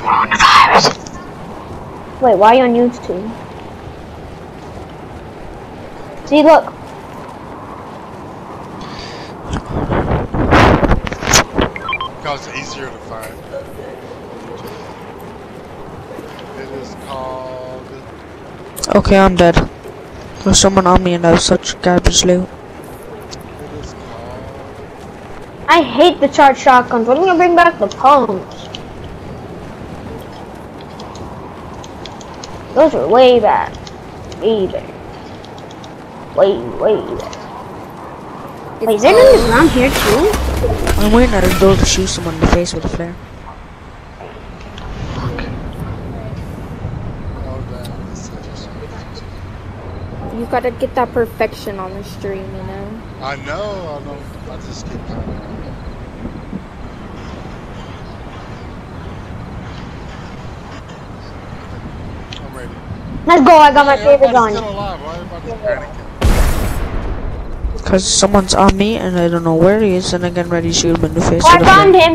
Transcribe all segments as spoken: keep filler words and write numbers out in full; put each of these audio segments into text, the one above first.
Coronavirus. Wait, why are you on YouTube? See, look. Because it's easier to find. It is called... Okay, I'm dead. There's someone on me and I have such garbage loot. It is called... I hate the charged shotguns. When are you gonna bring back the pumps? Those were way back. Way back. Way, way back. Wait, is there none around here too? I'm waiting at a door to shoot someone in the face with a flare. You gotta get that perfection on the stream, you know? I know, I know. I just keep coming. I'm ready. Let's go, I got my Hey, favorite everybody's gun. still alive. Why everybody's panicking? Because someone's on me and I don't know where he is and I'm getting ready to shoot him in the face Oh, I with a found flare. him.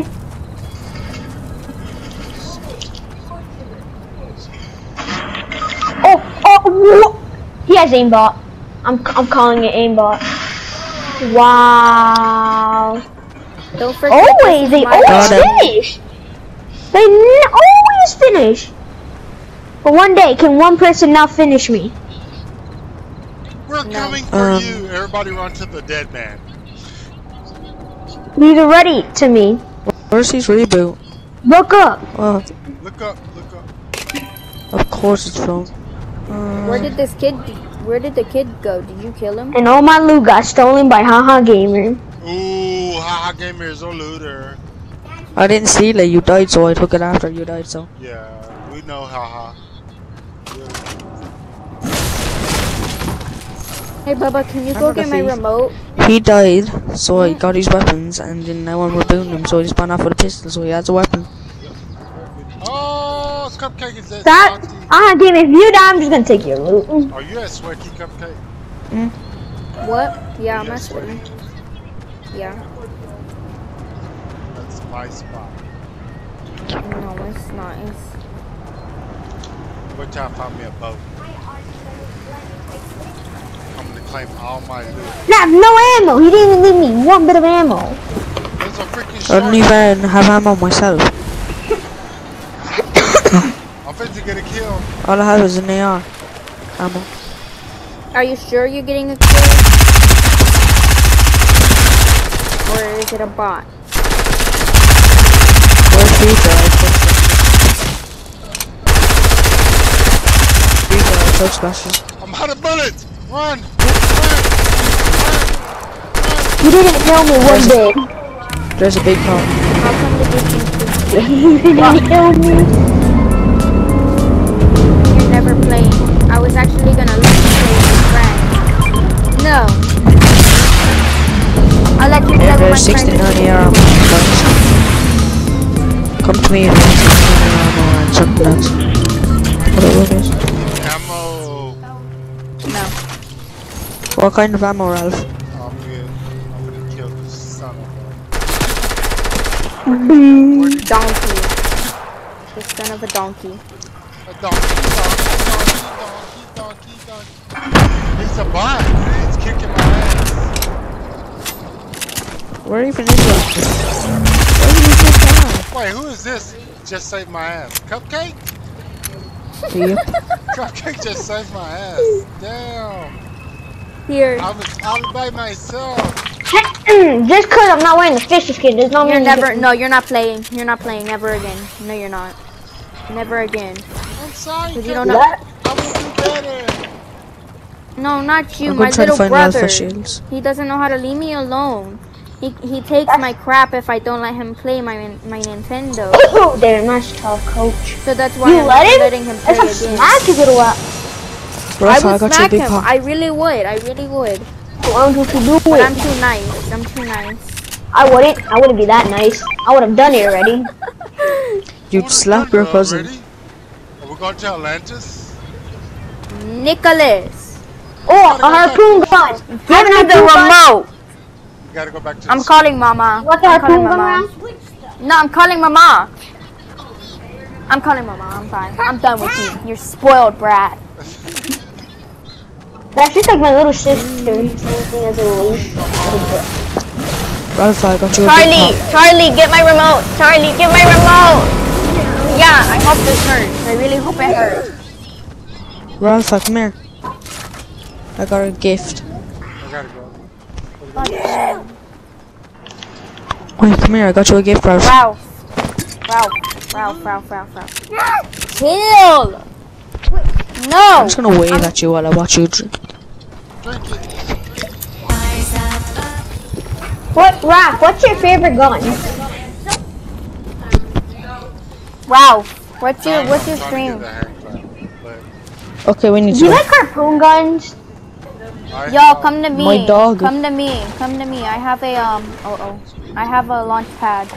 Oh, oh, whoa. He has aimbot. I'm, I'm calling it aimbot. Wow. Don't forget. Always, they always finish. They n always finish. But one day, can one person not finish me? We're No. coming for Um, you. Everybody run to the dead man. Leave it ready to me. Where's his reboot? Look up. Oh, Look up, look up. of course it's from. Where did this kid? Where did the kid go? Did you kill him? And all my loot got stolen by Haha Gamer. Ooh, haha, gamer is a looter. I didn't steal it, you died, so I took it after you died, so. Yeah, we know, haha. Hey, Bubba, can you go I'm not a get my thief. remote? He died, so I got his weapons, and then now I'm rebooting him, so he spun off with a pistol, so he has a weapon. Oh, Cupcake is dead. That Haha Gamer, if you die, I'm just gonna take your loot. Are you a sweaty Cupcake? Mm. What? Yeah, I'm Yes, asking. Yeah. That's my spot. No, it's not. It's... Wait till I find me a boat. I'm gonna claim all my loot. I have no ammo. He didn't even leave me one bit of ammo. There's a freaking I shark. don't even have ammo myself. I'm fit to get a kill. All I have is an A R. Ammo. Are you sure you're getting a kill? Or is it a bot? Where's Peter? I touched him. Peter, I touched splashes. I'm out of bullets. Run. Run. You didn't kill me one bit. There's a big car. How come the distance You didn't kill me. you're never playing? I was actually gonna let you play with friends. No. I'll let you play Yeah, with my there's friends. sixty-nine A R ammo. Come to me and want sixty-nine ammo and something else. Whatever it is. Ammo. No. What kind of ammo, Ralph? I'm good. I'm gonna kill this son of Donkey. The son of a donkey. a, a donkey, donkey, donkey, donkey, donkey, donkey. He's a bot. He's kicking my ass. Where even is that? Where did you get that? Wait, who is this? Just saved my ass. Cupcake? Yep. Cupcake just saved my ass. Damn. Here. I was out by myself. Just cause I'm not wearing the fisher skin does not You're mean never. you No, you're not playing. You're not playing. Never again. No, you're not. Never again. I'm sorry. Cause you don't Cupcake. know. What? I will do better. No, not you. I'm My gonna try to little find brother. Alpha Shields. He doesn't know how to leave me alone. He he takes my crap if I don't let him play my my Nintendo. Oh, they're nice tough coach. So that's why You I'm let not him? letting him play That's a again. smack you little up. I Ralph, I would got you a smack big him. car. I really would. I really would. Why don't you do But I'm it? too nice. I'm too nice. I wouldn't. I wouldn't be that nice. I would have done it already. You'd slap your cousin. Ready? Are we going to Atlantis? Nicholas, Oh, a harpoon gun. give me the remote. You gotta go back to I'm the calling Mama. What the I'm calling harpoon gun Mama. round? No, I'm calling Mama. I'm calling my mom. I'm fine. I'm done with you. You're spoiled brat. That's just like my little sister. Same thing as a leash. Ralph, I got you a Charlie, big pop. Charlie, get my remote. Charlie, get my remote. Yeah, I hope this hurts. I really hope it hurts. Ralph, come here. I got a gift. I gotta go. Wait, come here. I got you a gift, Ralph. Ralph. Ralph. Ralph, Ralph, Ralph, Ralph. Chill. No. I'm just gonna wave at you while I watch you drink. Drink it. What, Raph, what's your favorite gun? Ralph, what's your I'm what's your trying stream? to get the hand clap, but Okay, we need Do to you go. like harpoon guns? I- Y'all, come to me. My dog. Come to me. Come to me. I have a um. Oh oh. I have a launch pad.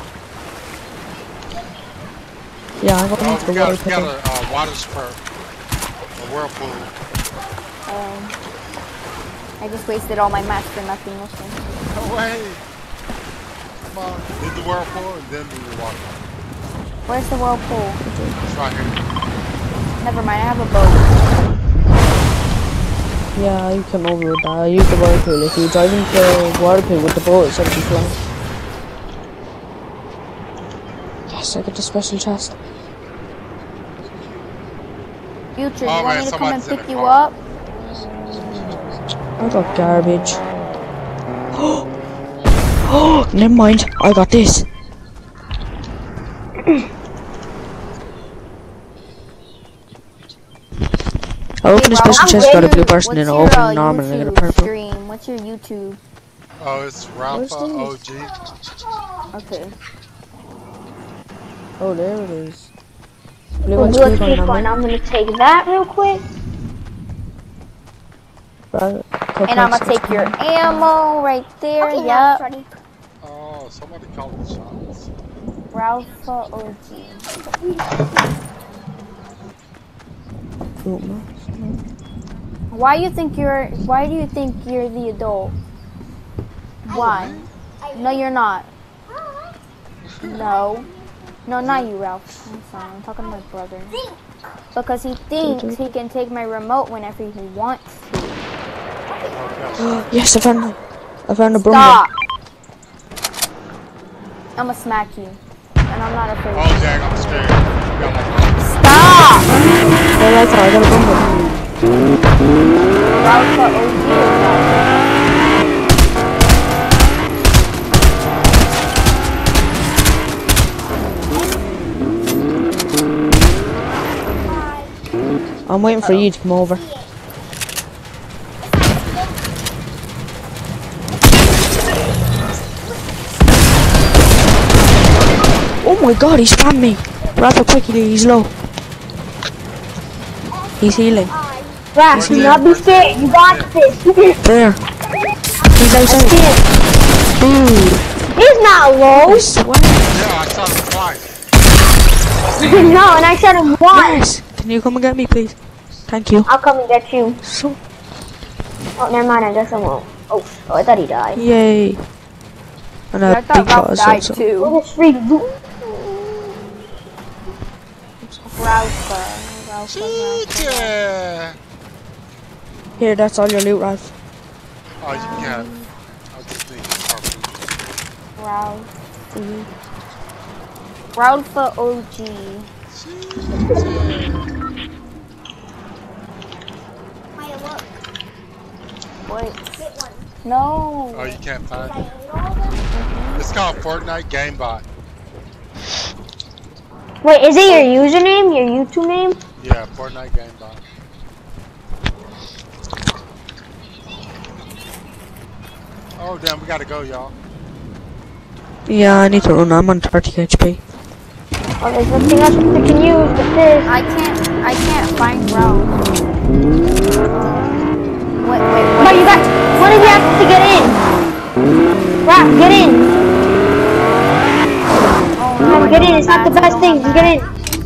Yeah, I'm going Oh, to we the got, water we got pit. a uh, water spurt. A whirlpool. Um. I just wasted all my mats for nothing. Listen. No way. Come on. Did the whirlpool and then do the water. Where's the whirlpool? It's right here. Never mind. I have a boat. Yeah, you come over with that. I use the water pool. If you drive into the water pool with the boat, it's actually flying. Yes, I get the special chest. Future, Oh, you want man, me to come and somebody's in pick the you car. up? I got garbage. Oh, never mind. I got this. I opened a Hey, bro, special I'm chest, got a waiting. blue person, What's and I your, opened uh, normal and I got a YouTube purple. stream? What's your YouTube? Oh, it's Ralpha Where's O this? G. Okay. Oh, there it is. Blue We'll one's do a blue quick one, one. number. I'm gonna take that real quick. Right, And I'm gonna take your ammo right there. Okay, Yup. now, Shorty. Oh, somebody called the shots. Ralpha O G. Why you think you're? Why do you think you're the adult? Why? No, you're not. No. No, not you, Ralph. I'm sorry. I'm talking to my brother. Because he thinks he can take my remote whenever he wants to. Yes, I found, I found a broom. Stop. I'ma smack you. And I'm not afraid. Oh, dang, I'm scared. You got my Stop! Oh, I got a broom. Ralpha O G. I'm waiting for you to come over. Oh my god, he spammed me. Rather quickly, he's low. He's healing. Raph, do not be scared. You got this. There. He's outside. Dude. He's not low. I swear. Yeah, I saw him twice. No, and I said him once. Yes. Can you come and get me, please? Thank you. I'll come and get you. So, Oh, never mind. I guess I won't. Oh, oh I thought he died. yay. And I a thought big Ralph cause died also. too. What is free? Ralpha. Ralpha. Yeah. Here, that's all your loot, Ralph. Oh, you can. I just need to Ralph. Ralpha O G. Wait. No. Oh, you can't find it? It's called Fortnite Gamebot. Wait, is it your username? Your YouTube name? Yeah, Fortnite Gamebot. Oh, damn, we gotta go, y'all. Yeah, I need to run. I'm on thirty H P. Oh, there's nothing else we can use but this. I can't. I can't find Ralph. Wait, wait, But wait. you got. What do you have to get in? Raph, get in. Oh, Raph, get in. It's not the I best don't thing. have Just get in.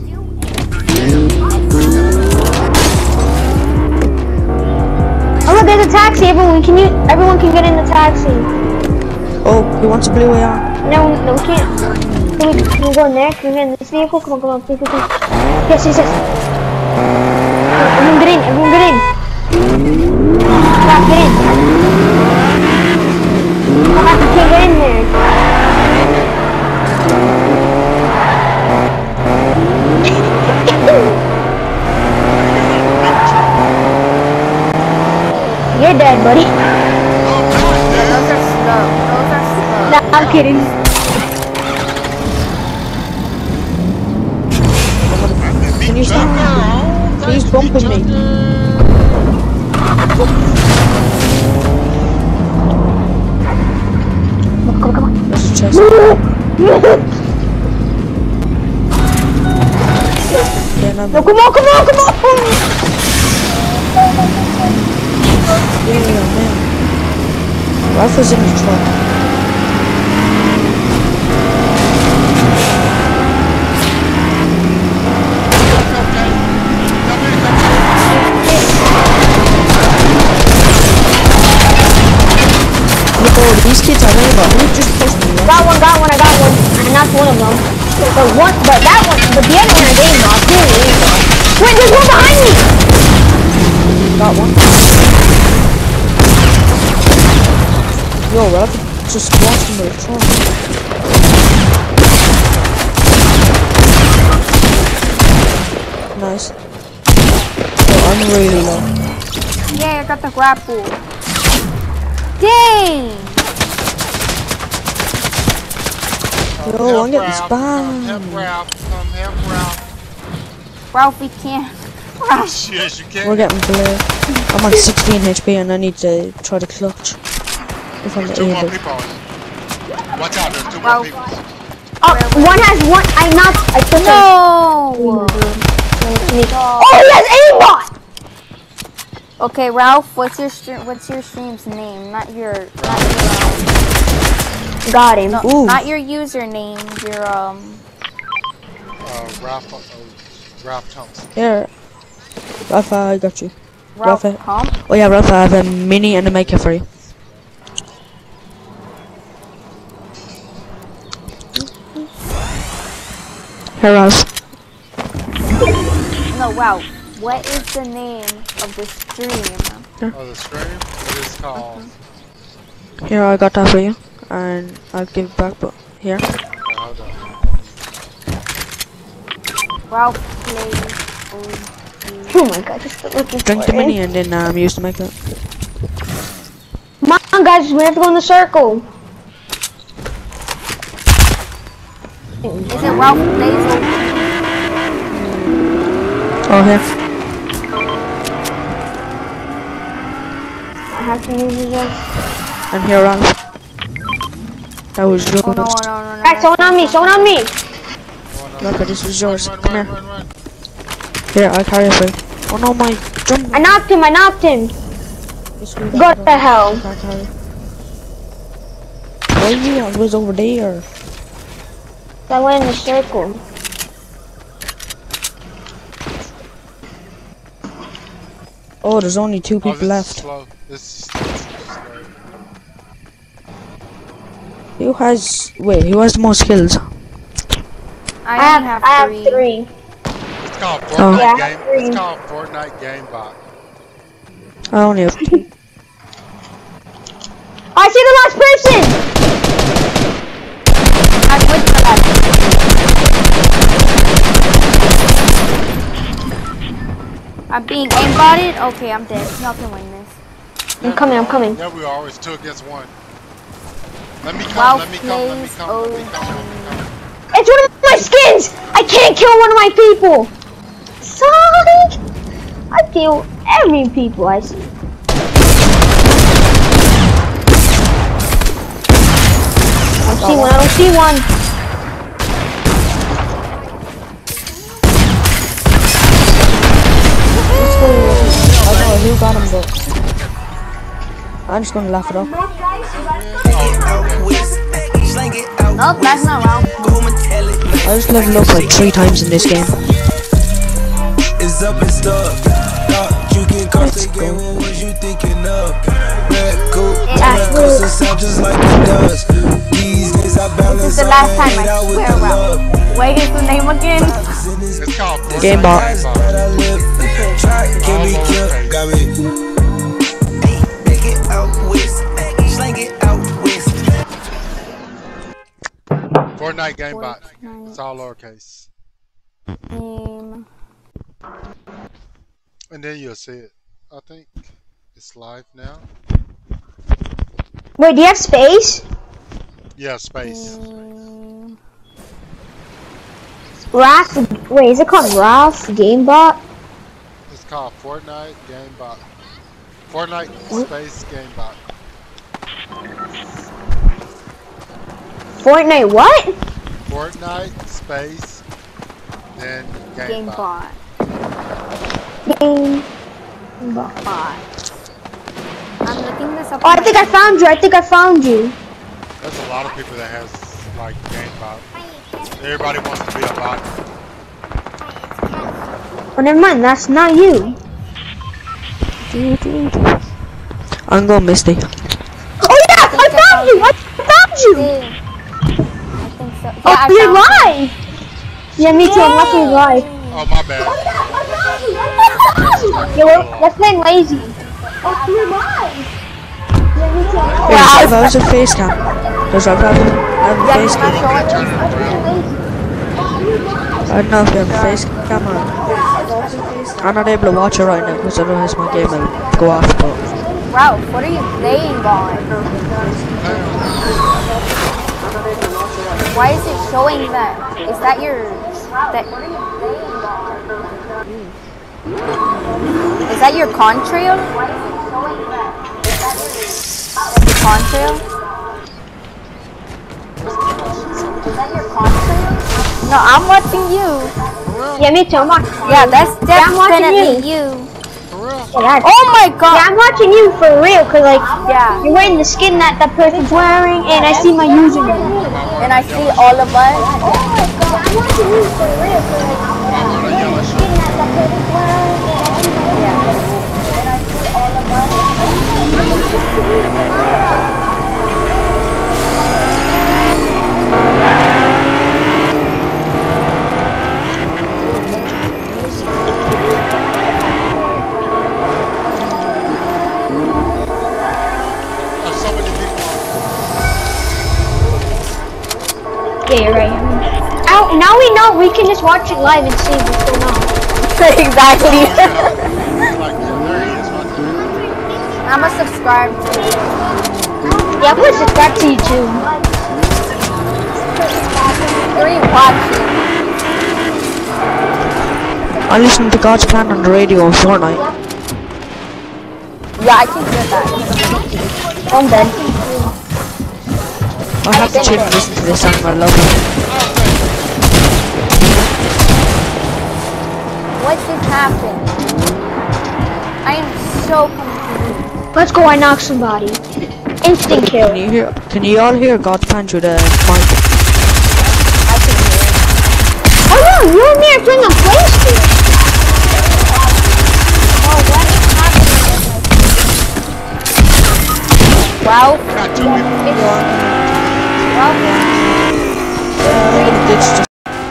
Oh look, there's a taxi. Everyone can you? Everyone can get in the taxi. Oh, he wants a blue A R. No, no, we can't. Can we, can we go in there? Can we get in this vehicle? Come on, come on, please, please, please. Yes, yes, yes. Everyone get in, everyone get in. Crap, get in. Crap, you can't get in there. You're dead, buddy. Those are slow. Those are slow. No, I'm kidding. Can you stop? He's bumping me. Come on, come on. There's a chest. Yeah, no, No, come on, come on, come on. yeah, man. Ralph is in the truck. Oh, these kids are really about who just pushed me, right? Got one, got one, I got one. I knocked one of them. But one, but that one, but the other one I didn't knock. Wait, there's one behind me. Got one. Yo, Ralph just walked in the truck. Nice. Yo, I'm really low. Yeah, I got the grapple. Dang! Yo, I'm getting Come spammed. help Ralph. Come help Ralph. Ralph, we can't. Yes, you can. We're getting blurred. I'm on sixteen H P and I need to try to clutch. If I'm There's two more able. people. Watch out, there's two more Ralph. people. Oh, one has one. I knocked. I took No! it. Oh, he has aimbot. Okay, Ralph, what's your stream? What's your stream's name? Not your, not your, um, Got him. no, Ooh. not your username. Your um. Uh, Ralph, uh, Ralph Thompson. Here. Ralph, I got you. Ralph Ralph. Pump. Oh yeah, Ralph, I have a mini and a maker for you. Here, Ralph. No, wow. What is the name of the stream? Oh, the stream? It is called. Here, I got that for you. And I'll give it back, but here. Uh, hold on. Ralph plays. Oh my god, just looking Drink for the mini it. and then um, use the maker. Come on, guys, we have to go in the circle. Is it Ralph plays? Oh, here. I have to use it. Guys. And here, Ralph. That was yours. Oh no, no, no, no. Alright, someone on me, someone on me. Look, this was yours. Run, Come run, here. run, run. Here, I'll carry it for you. Oh no, my jump. I knocked him, I knocked him. This way. What the hell? Can't carry. Where are you? I was over there. I went in the circle. Oh, there's only two Oh, people this left. Is slow. This is slow. Who has? Wait, who has the most kills? I, I have, only have, I have three. three. It's called Oh. Fortnite Yeah, game. three. It's called Fortnite Game Bot. I only have two. I see the last person! I'm with the left. I'm being aimbotted. Okay, I'm dead. Y'all can win this. I'm coming, I'm coming. Yeah, we are always two against one. Let me come, Ralph let me come, let me plays come, let me come, let me come. It's one of my skins! I can't kill one of my people! Psych! I kill every people I see. I don't see one, I don't see one. Let's go. I don't know who got him though. I'm just gonna laugh it off. No, that's not Ralph. I just leveled up like three times in this game. It's up and stuff. Thought you can cross the game. What was you thinking of? Red coat, Yeah. coast the south just like it does. These days I This balance is the all last that time, hate I out with swear, the wow. love. What is the name again? It's called Fortnite Game bot. Game Bot. That I live. Try to kill me, All kill, lowercase. got me. Hey, make it out west, slang it out west. Fortnite Game Bot. Fortnite. It's all lowercase. Game. And then you'll see it. I think it's live now. Wait, do you have space? Yeah, space. Game. Ralph, wait, is it called Ralph Gamebot? It's called Fortnite Game Bot. Fortnite space Game Bot. Fortnite what? Fortnite space then Game, Game Bot. bot. Game. Bot. I'm looking this up. Oh, on I think I my- found you. I think I found you. There's a lot of people that has like Game Bot. Everybody wants to be a bot. Oh, never mind. That's not you. I'm going Misty. Oh yeah, I found you. I found you. I think so. Yeah, Oh, I you're found live. Yeah, me too. I'm watching you live. Oh my bad. Yeah, we're, let's play lazy. Oh, you're live. Yeah, me too. Wait, if I was a face cam. Does I have, have a Yeah, face he's not cam? showing Turn us. it around. I don't know if you have a face camera. I'm not able to watch it right now because otherwise my game will go off. But Ralph, what are you playing on? Why is it showing that? Is that your... That, is that your contrail? That's your contrail? Is that your contrail? No, I'm watching you. Yeah, me too. I'm watching. Yeah, that's Yeah, I'm watching definitely you. For real? Yeah, Oh my yeah, god! I'm watching you for real. Cause like Yeah, you're wearing the skin that that person's wearing, and I see my username. and I see all of us. Oh my god, I'm watching you for real. Cause like I'm on a yellow skin shirt. that that person's wearing, and I see my Yeah. And I see all of us. There's so many people on. Yeah, you're right. Now, now we know we can just watch it live and see what's going on. Exactly. It's like, yeah, there he is right there. I'm gonna subscribe to you. Yeah, I'm gonna subscribe to you too. Three watching. I listen to God's Plan on the radio on Fortnite. Yeah, I can hear that. I'm dead. I have to chill and listen to this song. I love it. What just happened? I am so confused. Let's go. I knock somebody. Instant kill. Can you hear? Can you all hear God's Plan through the mic? I can hear. Oh no, you and me are playing on PlayStation. Oh, what is happening? Wow. Got two people. It's wow. It's just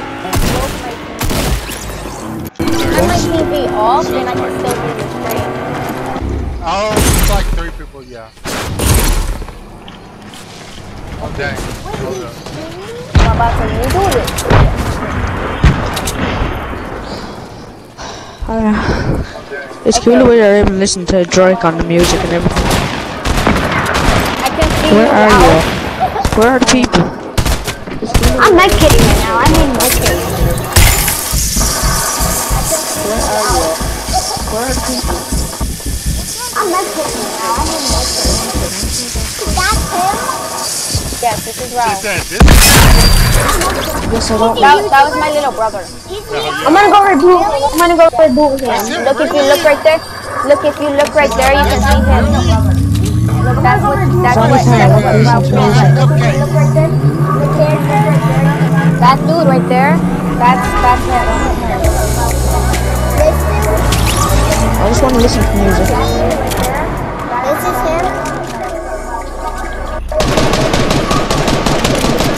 Turn my T V off and I can still hear the stream. Oh, it's like three people, yeah. Oh dang. Hold up. I'm about to redo it. uh, it's cool the way you're able to listen to Drake on the music and everything. I can see Where you are out. you? Where are the people? I'm med kidding right now. I mean med kidding. Where are the people? I'm med kidding right now. I mean med kidding. That's him. Yes, this is Is Ralph. that this? Yes, I don't. That, that was my little brother. I'm gonna go reboot. I'm gonna go reboot him. Look, if you look right there. Look, if you look right there, you can see him. Look, that's what, that's what, that's what Ralph looks like. Look, look right there. Look there, look right there. That dude right there, that's, that's him. I just want to listen to music. This is him.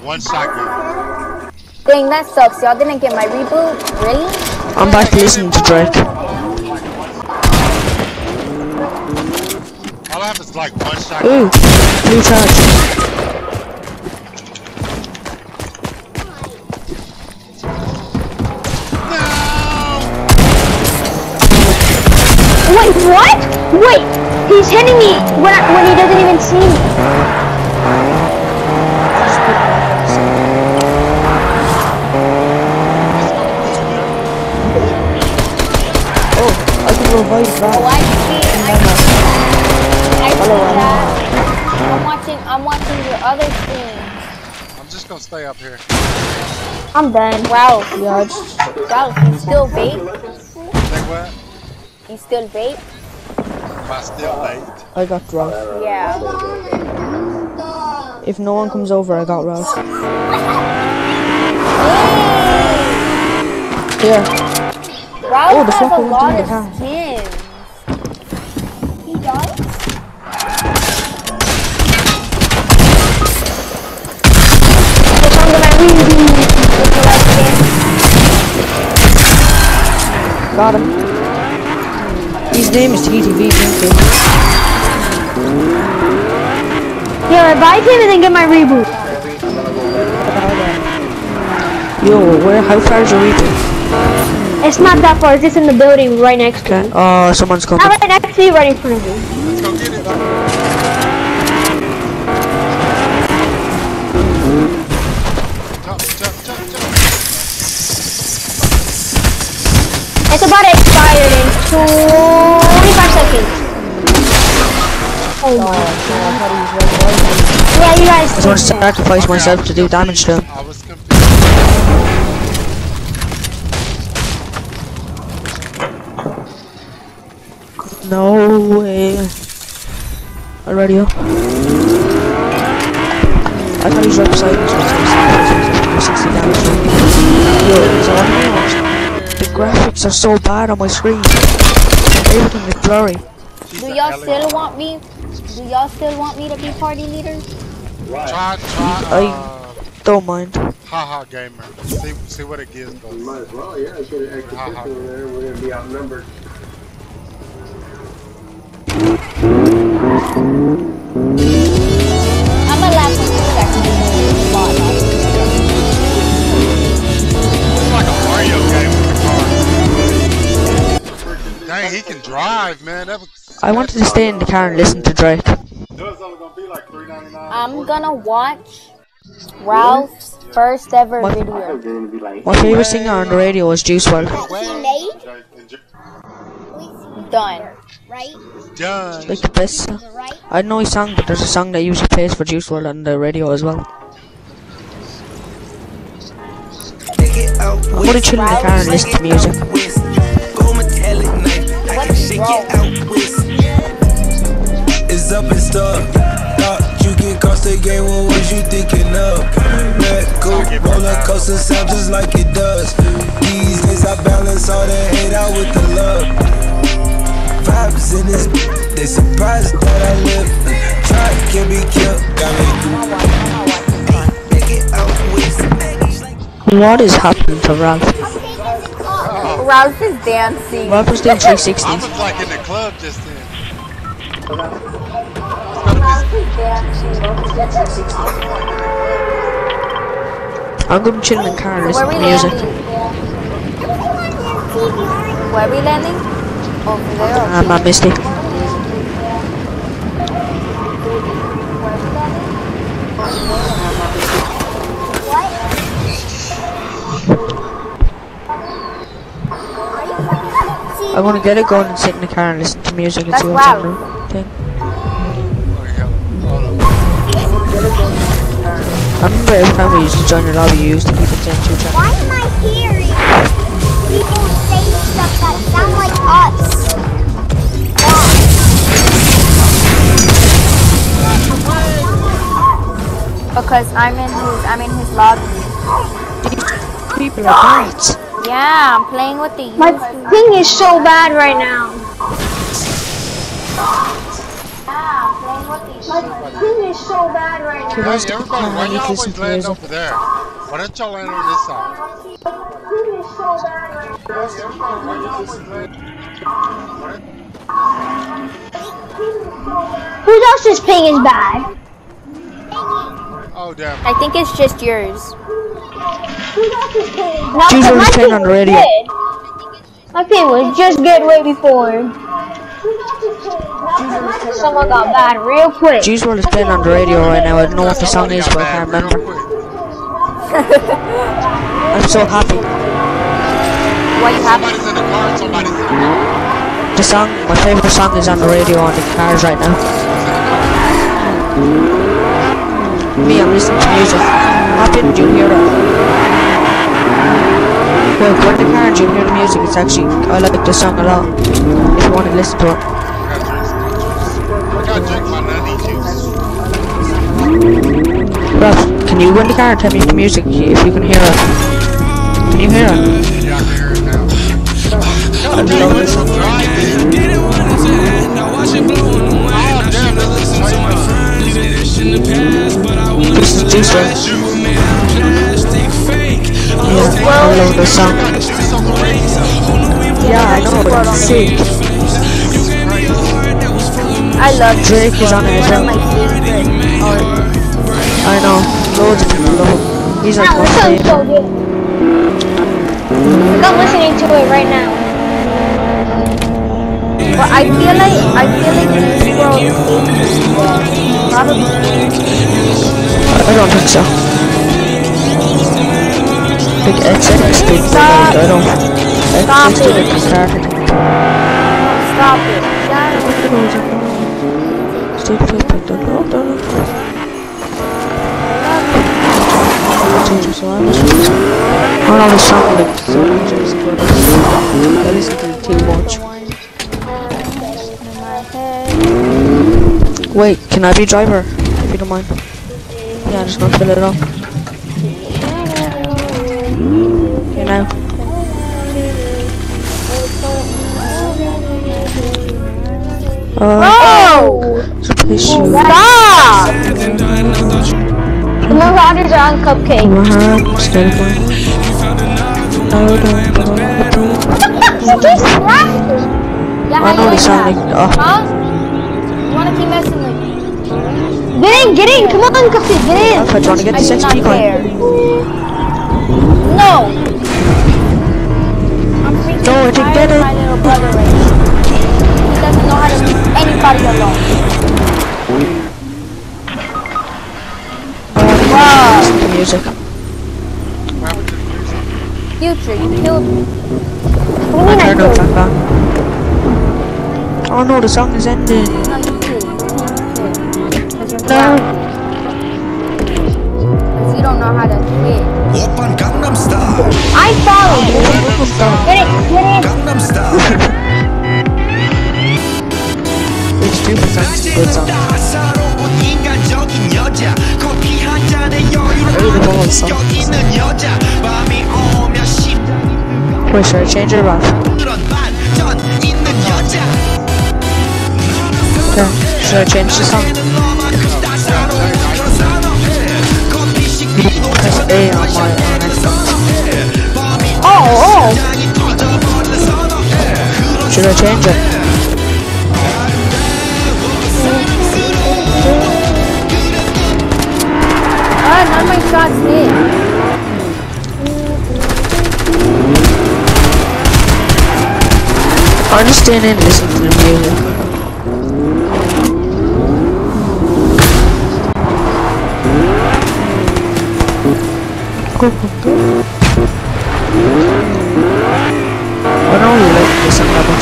one shotgun. Dang, that sucks. Y'all didn't get my reboot? Really? I'm back listening to Drake. All I have is like one shotgun. Ooh, blue charge. Wait, what? Wait, he's hitting me when, I, when he doesn't even see me. Oh, I can revive Oh, that. I see. I see. I see that. I'm watching. I'm watching your other streams. I'm just gonna stay up here. I'm done. Wow. Yeah, I just... Wow. You still vape? Think what? You still vape? Am I still late? I got dropped. Yeah. If no one comes over, I got robbed. Here. Wow. Oh, the has a fucker went lot in the of car. skins. He does? Got him. His name is T T V, thank you. Yeah, revive him and then get my reboot. Yo, where? How far is your reboot? It's not that far, it's just in the building right next to Okay. me. Oh, someone's coming. Not right next to you, right in front of you. Let's go get it. Jump, jump, jump, jump. It's about to expire in twenty-five seconds. Oh my god. Yeah, you guys I just want to sacrifice myself to do damage to him. I was confused. No way. Already up. I thought he was right beside me, so it's sixty damage. Yo, it's all the graphics are so bad on my screen. Everything is blurry. Do y'all still want me? Do y'all still want me to be party leader? Try, try, I uh, don't mind. haha gamer. See, see what it gives us. You might as well, yeah. Get an extra Ha, ha. pistol in there. We're gonna be outnumbered. I'm a last one to It's like a Mario game with the car. Dang, he can drive, man. That was, I wanted to stay in the car and listen to Drake. I'm gonna watch Ralph's first ever What? video. My favorite singer on the radio was Juice world. Done. done. Like the best song. I don't know his song, but there's a song that usually plays for Juice world on the radio as well. I'm gonna chill in the car and listen to music. What's wrong? It's up and stuff. Thought you get across the game, what was you thinking of? Let go, roller coaster sound just like it does. These days I balance all the hate out with the love. Vibes in this, they surprised that I live. Try can be killed, got me. Make it out with. What is happening to Ralph? Ralph is dancing. Ralph was doing three sixties. I was like in the club just then. I'm gonna chill in the car and Where listen we to music. landing? Where we landing? Over there. I'm not Misty. I'm gonna get it going and sit in the car and listen to music and That's see what's loud. on the thing. I remember every time we used to join your lobby, you used to keep it saying two channels. Why am I hearing people say stuff that sound like us? Because I'm in his I'm in his lobby. People are bots. Yeah, I'm playing with the youth. My ping is so bad right now. Yeah, I'm playing with Ping is so bad right now. Hey, everybody, why y'all always land over there? Why don't y'all land on this side? Ping is so bad right now. Hey, everybody, why y'all always land? Whose else's ping is bad? Oh, damn. I think it's just yours. Whose else's ping? No, Choose my what is playing ping on the was radio. good. My ping was just good way before. Someone got bad real quick. Juice WRLD is playing on the radio right now. I don't know what the song is, but I can't remember. I'm so happy. Why you happy? Somebody's in the car, somebody's in the car. The song, my favorite song is on the radio on the cars right now. Me, I'm listening to music. How didn't you hear that? Well, go in the car and you hear the music. It's actually, I like the song a lot. If you want to listen to it. I gotta drink my nutty juice. Rob, can you go in the car and tell me the music if you can hear it? Can you hear it? Yeah, I can hear it now. I love this. Oh, damn, this is This is Juice WRLD. Yeah, I love this song. Yeah, I know, but it's sick. I love Drake is on it as one of well. my favorite artists. I know, loads of people love him. He's like Wow, my this sounds so favorite. good. Like I'm listening to it right now. But I feel like I feel like this world is probably I don't think so. Big X X, big Stop. I don't. Stop X X did it. it to start it. stop it. Shut Stay playing the road, don't I know the song like so much, I listen to it too much. Wait, can I be driver? If you don't mind. Yeah, I'm just gonna fill it up. You know. Uh, Oh! so please shoot. Stop! The Marauders are on Cupcake. Uh-huh, stay fine. No, don't, don't, don't. Just laughing. Yeah, I how know you they like sound that? like, oh. Huh? You wanna keep messing with me? Get in, get in. Come on, Cupcake, get in. Alpha, do you wanna get I this do X not P coin? care. No! I'm freaking No, I didn't tired get of it. my little brother right now. He doesn't know how to leave anybody alone. Wow. Listen to music. Future, you killed me. What do you mean I Turn killed off you? that back. Oh no, the song is ending. No, you did. Because you're No. fat. Because you don't know how to quit. 오빤 강남 스타일 I followed you. Get it, get it. 강남 스타일 It's stupid song. It's a good song. 따사로운 인간적인 여자 커피 한 잔에 여유를 Really the whole song. 있는 여자 밤이 오면 심장이 Wait, should I change it around? 그런 반전 있는 여자 Okay. Should I change the song? Press A on my on Xbox. Oh, oh. Should I change it? Ah, none of my shots hit. I'm just staying in and listening to the music. I don't really like this song that much.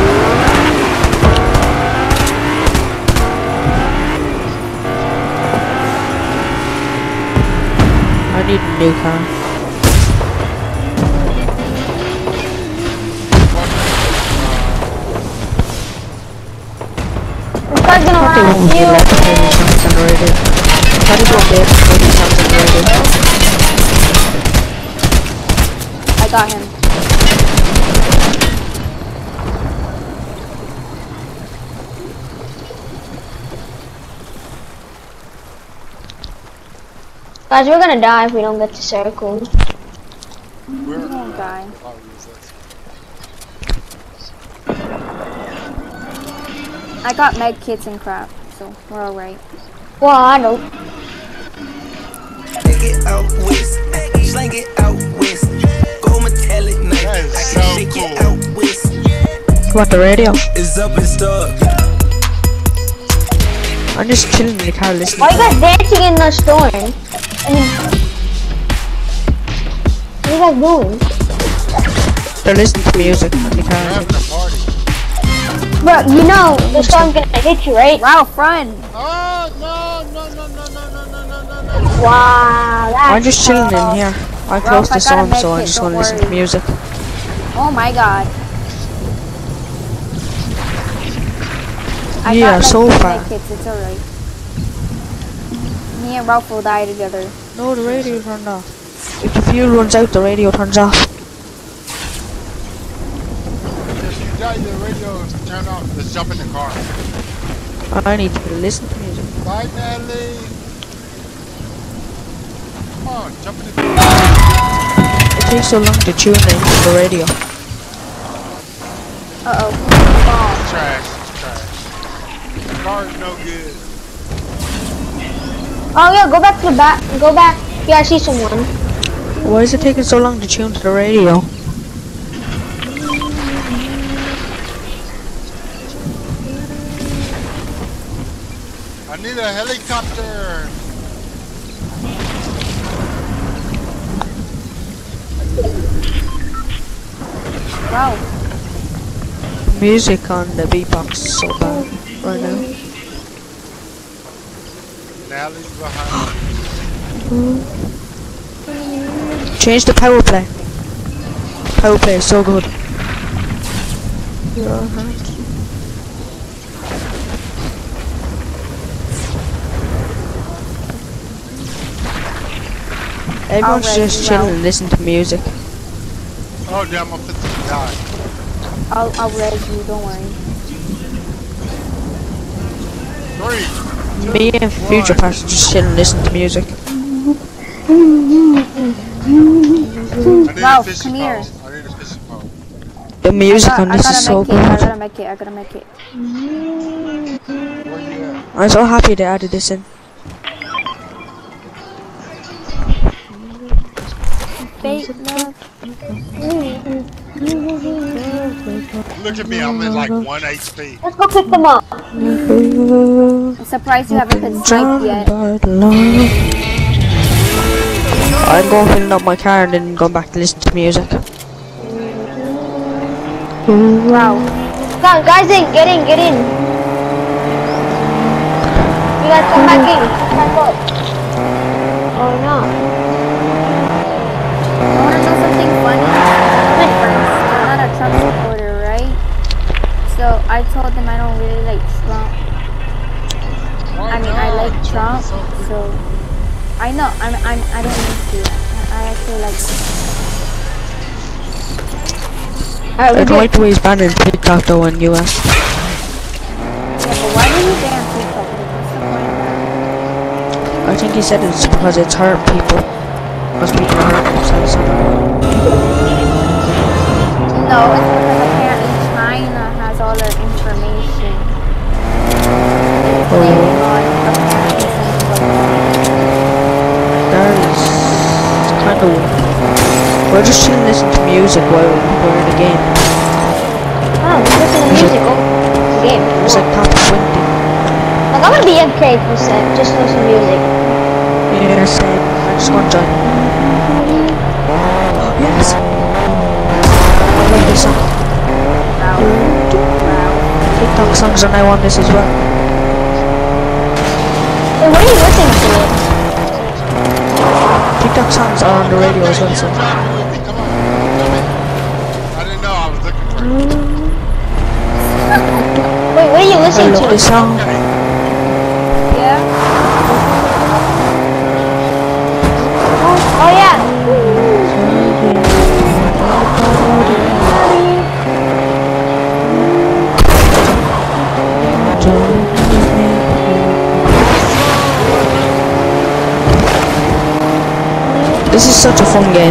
I need a new car. This guy's gonna They laugh won't be you. allowed to play these songs on the radio. How do you want to play these songs on the radio? I got him. Guys, we're gonna die if we don't get to circle. We're We won't die. oh, yes, yes. I got med kits and crap, so we're alright. Well, I don't. Take it out west, slang it out west. Go metallic night, That is I so can shake cool. it out west. You want the radio? It's up and stuck. I'm just chilling in the car listening. Why are you guys dancing in the storm? I mean, what are you guys doing? They're listening to music in the We're car. having a party. Bro, you know the storm's gonna hit you, right? Ralph, run! Oh no no no no no no no no no no! Wow, that's I'm just chilling in here. I closed I the got a song, med so I'm kit, just don't gonna listen to worry. music. Oh my god. I Yeah, got med so kits, far. med kits, it's alright. Me and Ralph will die together. No, the radio turned off. If the fuel runs out, the radio turns off. If you die, the radio is turned off. Let's jump in the car. I need to listen to music. Bye, Natalie. Come on, jump in the car. It takes so long to tune into the radio. Uh-oh. It's trash. It's trash. The car is no good. Oh yeah, go back to the back. Go back. Yeah, I see someone. Why is it taking so long to tune to the radio? I need a helicopter. Ralph. Music on the beatbox is so bad right now. Natalie's behind. Change the power play. Power play is so good. Everyone's Alright, just chilling well. and listening to music. Oh damn! I'm fit to die. I'll, I'll res you, don't worry. Three. Me and Future Past are just chilling and listening to music. I need Ralph, a fishing come pole. here. I need a fishing pole. The music I got, on I this got is a so med kit, I good. Oh, got a med kit, I got a med kit. Where you at? I'm so happy they added this in. Fake love. Look at me. I'm at like one H P. Let's go pick them up. I'm surprised you haven't been sniped yet. I'm going filling up my car and then going back to listen to music. Wow. Guys, guys in, get in, get in. You guys come back in. Come back up. Oh no. I wanna know something funny? My friends, I'm not a Trump supporter, right? So I told them I don't really like Trump. I mean, I like Trump, so I know. I'm. I'm. I don't need to. I, I actually like. Alright, I we don't like did. the way he's banning TikTok though in U S. Yeah, but why do you ban TikTok? What's the point? I think he said it's because it's hurting people. Because people are hurting themselves. No, it's because apparently China has all our information. It's Oh. like on apparently something like that. That is kind of weird. We're just chilling listening to music while we're in the game. Oh, listen to music. Oh, it's a game. It's like top twenty. Like, I'm gonna be M K for a sec. Just listen to music. Yeah, same. I just want to join. Yes. I love this song. TikTok songs are now on this as well. Hey, what are you listening to? TikTok songs are on the radio as well, so. You're driving with me. Come on. Come in. I didn't know I was looking for you. Wait, what are you I listening love to? this song. Okay. Yeah. Oh yeah. such a fun game.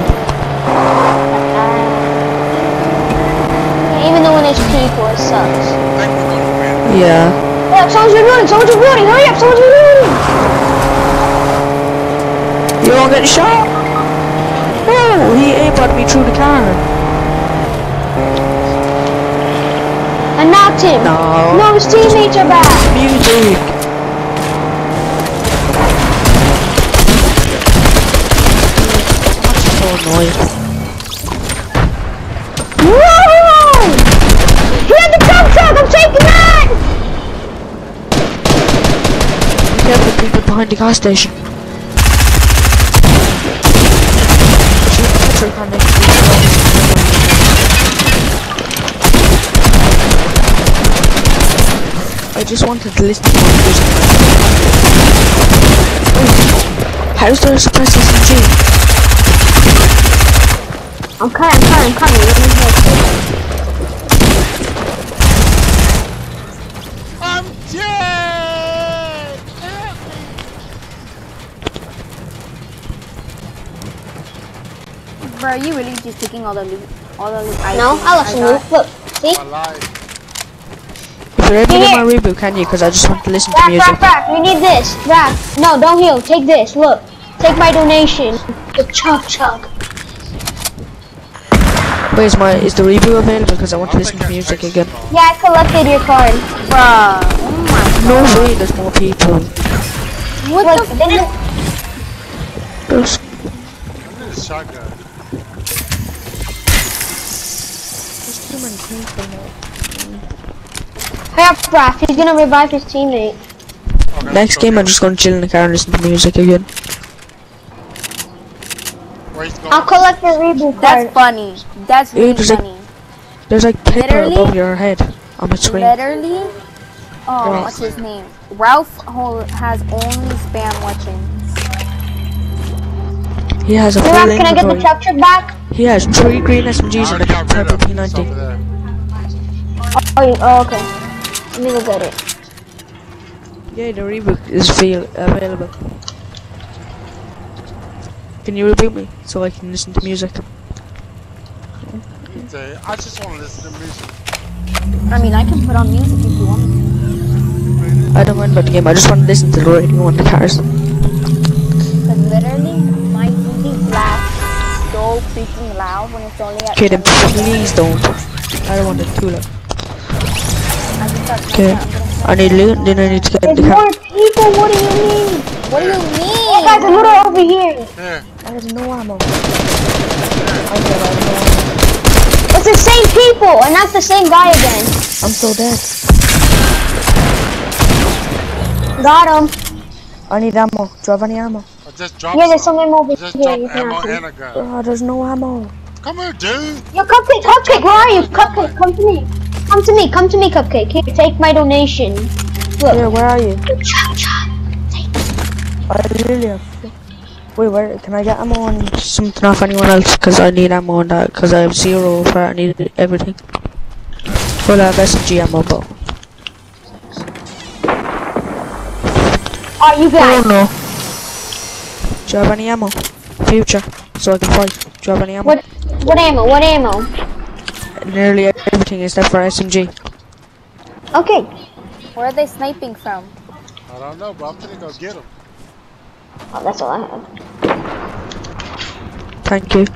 Even though when it's people, it sucks. Yeah. Yeah, someone's reloading, someone's reloading, hurry up, someone's reloading! You all getting shot? Oh, he aimbotted me through the car. I knocked him! No. No, his teammates are back! Music. That's so annoying. Whoa! He had the dump truck! I'm taking that! Be careful, people behind the gas station. I just wanted to listen to my music. How's there a suppressor S M G? I'm coming, I'm coming, I'm coming. Let me help you. I'm dead! Help me! Bro, are you really just taking all the loot? All the loot? I No, think I left some got? loot. Look, see? My life. If you're able to Here. get my reboot, can you? Because I just want to listen to Rack, music. rack, rack, we need this. Rack, no, don't heal. Take this, look. Take my donation. The chug chug. Wait, is, my, is the reboot available? Because I want to I'll listen take to that music next again. one. Yeah, I collected your card. Bruh. Oh my No way, there's more people. What Look, the then it- There's I need a shotgun. too many people now. Hurry up, Raph. He's gonna revive his teammate. Okay, Next let's go game, get I'm just going to chill in the car and listen to music again. him. Where he's going? I'll collect your reboot That's card. funny. That's Ew, really there's like- funny. There's like paper Literally? above your head on my screen. Literally. Oh, Yeah. what's his name? Ralph hol- has only spam watching. He has a Hey, full Raph, can I get the inventory. chug chug back? He has three green S M I Gs and a already got rid purple of P him. It's ninety. over there. Oh, you, oh, okay. Let me go get it. Yeah, the reboot is feel available. Can you reboot me so I can listen to music? Say, I just want to listen to music. I mean, I can put on music if you want. I don't mind about the game, I just want to listen to the radio on the cars. Because literally, my T V blasts so freaking loud when it's only at Okay, then seven. please don't. I don't want it too loud. I just thought, Okay, I'm gonna- I need loot and then I need to get in There's the car. more people. What do you mean? What do you Oh, mean? guys, a little over here. Here. I have no ammo. It's the same people, and that's the same guy again. I'm so dead. Got him. I need ammo. Do you have any ammo? I just dropped Yeah, there's some. some ammo over I just here. dropped You can ammo have it. and a gun. Oh, there's no ammo. Come here, dude. Yo, Cupcake, Cupcake, where are you? Cupcake, come to me. Come to me, come to me, Cupcake. Here, take my donation. Look. Here, where are you? Chug, chug. I really have. Wait, where? Can I get ammo on something off anyone else? Because I need ammo on that. Because I have zero for I need everything. Well, I have S M G ammo, but. Alright, you Oh guys. no. Do you have any ammo? Future. So I can fight. Do you have any ammo? What, what ammo? What ammo? Nearly everything except for S M G. Okay. Where are they sniping from? I don't know, but I'm gonna go get him. Oh, that's all I have. Thank you.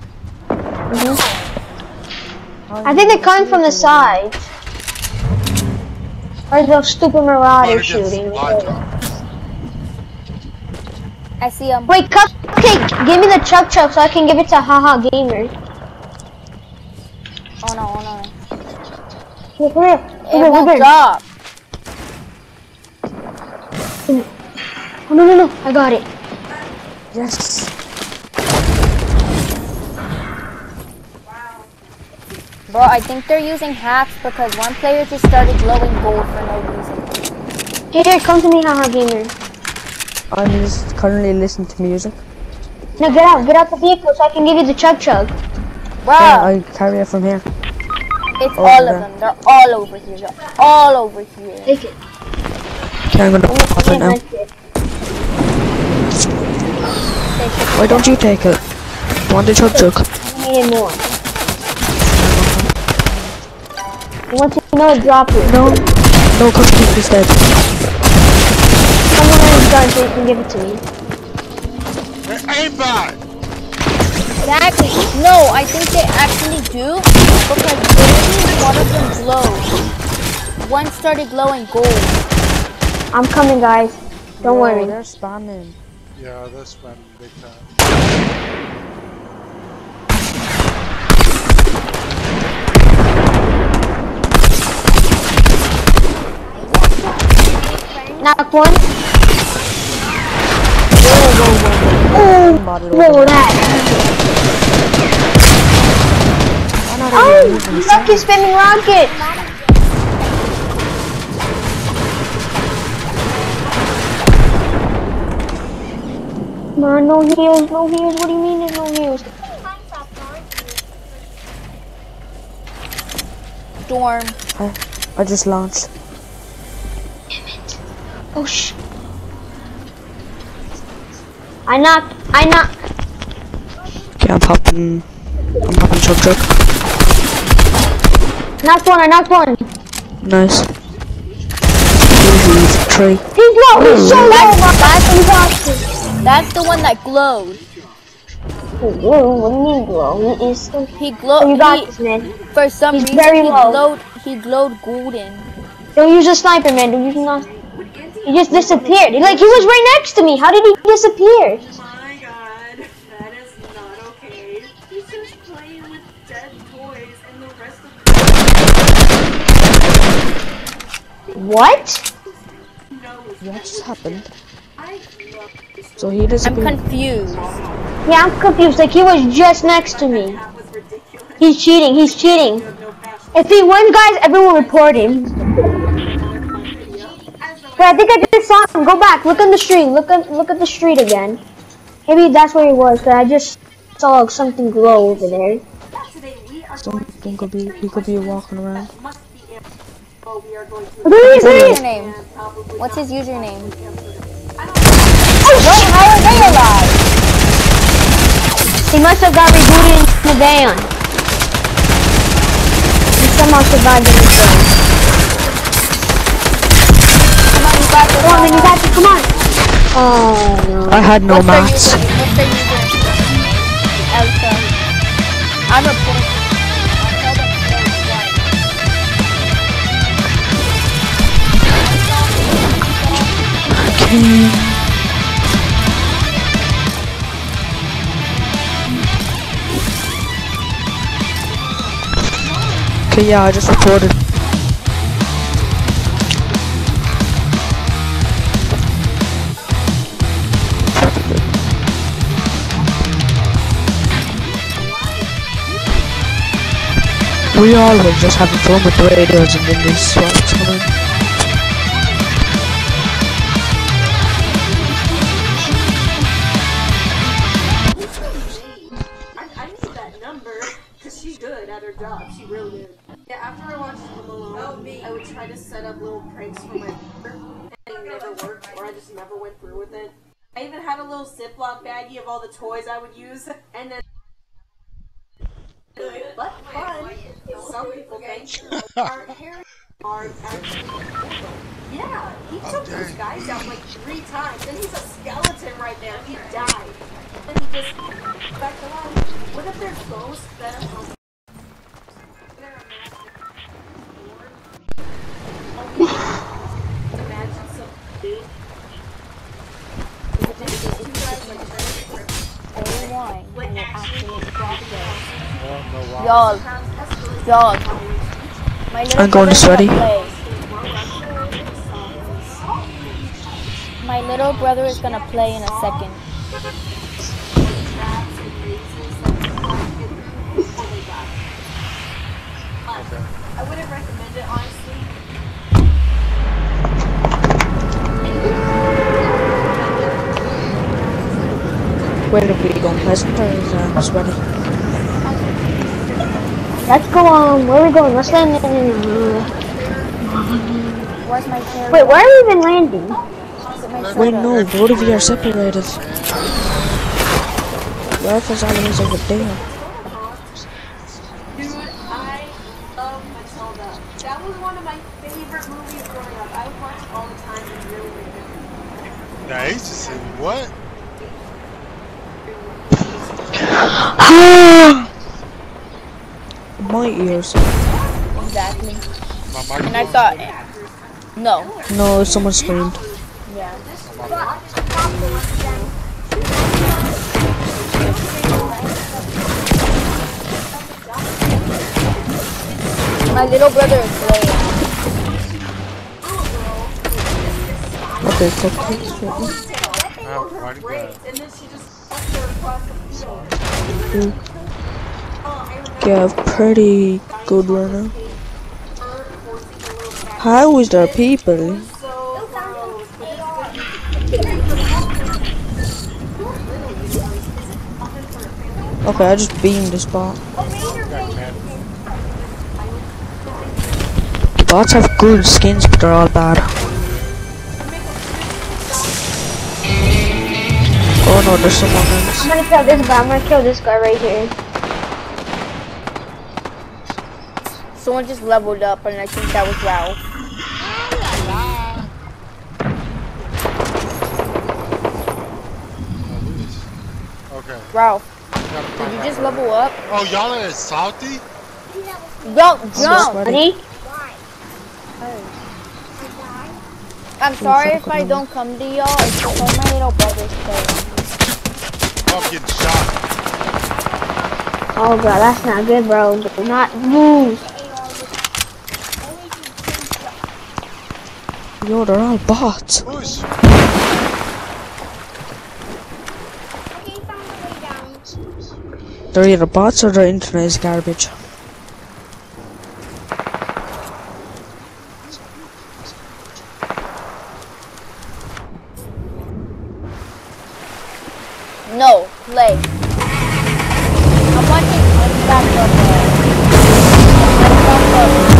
I think they're coming from the side. Where's those stupid marauders shooting? I see them. Wait, Cupcake, give me the Chug Chug so I can give it to Haha Gamer. Oh no, oh no. Here, come here. It Come here, won't come here. drop. Oh, no, no, no. I got it. Yes. Bro, I think they're using hacks because one player just started glowing gold for no reason. Here, here, come to me, Haha Gamer. I'm just currently listening to music. No, get out. Get out the vehicle so I can give you the Chug Chug. Bro, Yeah, I carry it from here. it's over all there. of them. They're all over here. They're all over here. Take it. Okay, I'm gonna pop it now. Take it. They should Why don't you take it? want the chug jug? I needed more. I want to know drop it. No. No, cause Keith is dead. Someone is done so you can give it to me. Aimbot! Exactly. No, I think they actually do. Because literally one of them glowed. One started glowing gold. I'm coming, guys. Don't Yo, worry. They're spamming. Yeah, that's spamming big time. Knock one. Whoa, whoa, whoa, whoa. Oh, whoa, that. Oh, lucky spinning rocket. Come on, no heals, no heals. What do you mean there's no heals? Storm. I, I just launched. Oh, sh. I knocked. I knocked. Okay, I'm popping. I'm popping chug jug. Knocked one. I knocked one. Nice. Easy, three. He's low. He's so low. That's, That's that's the one that glowed. Whoa, what do you mean glow? He is still. He glowed. Oh, you got he, this, man. For some He's reason, very he low. glowed. He glowed golden. Don't use a sniper, man. Don't use not. He just disappeared. He, like he was right next to me. How did he disappear? Oh my god, that is not okay. He's just playing with dead toys and the rest of What? the no. What just happened? I love this. So he I'm disappeared. confused. Yeah, I'm confused. Like he was just next to me. That was ridiculous. He's cheating. He's cheating. No passion. If he wins, guys, everyone report him. Wait, I think I just saw him. Go back. Look on the street. Look at look at the street again. Maybe that's where he was. But I just saw something glow over there. Today we are going to Something could be. He could be walking around. must be in. Oh, we are going to Who is it? Username. probably What's his username? Wait, how are they alive? He must have got rebooted in the van. He somehow survived in the van. Come on, you got it. Come on. Oh no. I had no What's their mats. username? What's their username? Elsa. I'm reporting. Tell them Okay, yeah, I just reported. We all were just having fun with the radios and then these swaps come in. I, I need that number because she's good at her job. She really did. Yeah, after I watched Home Alone, I would try to set up little pranks for my and it never worked, or I just never went through with it. I even had a little Ziploc baggie of all the toys I would use, and then. But fun. Some people think our hair are actually. Yeah, he took those guys out like three times, and he's a skeleton right now. He died. And he just back to life. What if there's ghosts that are imagine some dude. and it actually dropped it. Y'all. Y'all. Y'all. My little I'm going to brother's sweaty. play. My little brother is gonna play in a second. I wouldn't recommend it, honestly. Where are we going? Pleasant or is uh, sweaty? Let's go on. Where are we going? Let's land in. Where's my chair? Wait, where are we even landing? Is it my Wait, soda? no, both of you are separated. Breakfast enemies over there. Dude, I love Matilda. That was one of my favorite movies growing up. I would watch it all the time and really make it. Now, Ace is in what? My ears. Exactly. My And I microphone. thought, no. No, someone screamed. Yeah. My little brother is playing. Okay, fuck this. Oh, mighty God. And then she just left her across the field. Yeah, pretty good runner. How is there people? Okay, I just beamed the spot. The bots have good skins, but they're all bad. Oh no, there's someone else. I'm gonna kill this guy. I'm gonna kill this guy right here. Someone just leveled up, and I think that was Ralph. Okay. Ralph, did you just level up? Oh, y'all are salty? Go, jump! Ready? I'm sorry if I don't come to y'all. It's because my little brother's playing. Oh, I'm getting shot. Oh, bro, that's not good, bro. Do not move. Yo, they're all bots. Push. They're either bots or their internet is garbage. No, play. I'm watching Unstacked Up. Unstacked Up.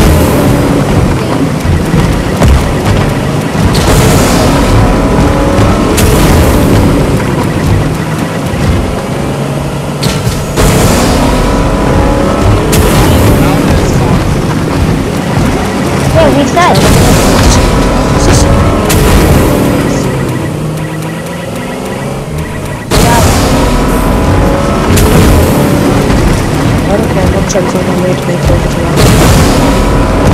Wait, reset. I don't care, I'm not trying to find a way to make it over to that.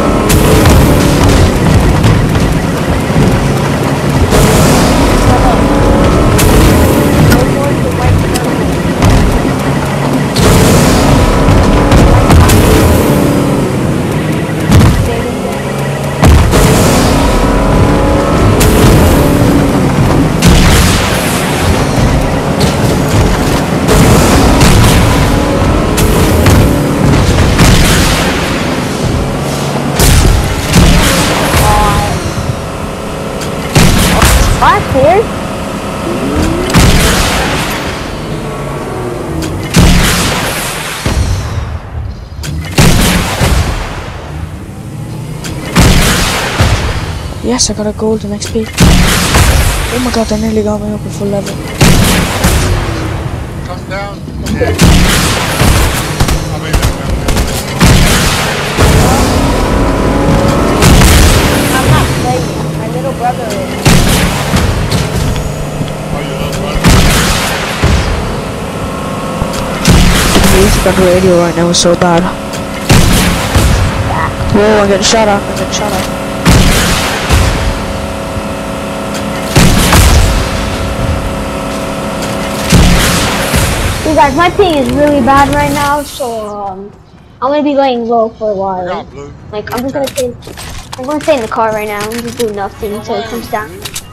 What, here? Yes, I got a golden X P. Oh my god, they nearly got me up at full level. Come down. Yeah. I mean, no, no, I'm not playing. My little brother is. Oh, you little brother? The music on the radio right now is so bad. Whoa, I'm getting shot at. I'm getting shot at. You guys, my ping is really bad right now, so um, I'm gonna be laying low for a I while. got blue. Like, I'm just gonna stay, I'm gonna stay in the car right now and just do nothing until it comes down.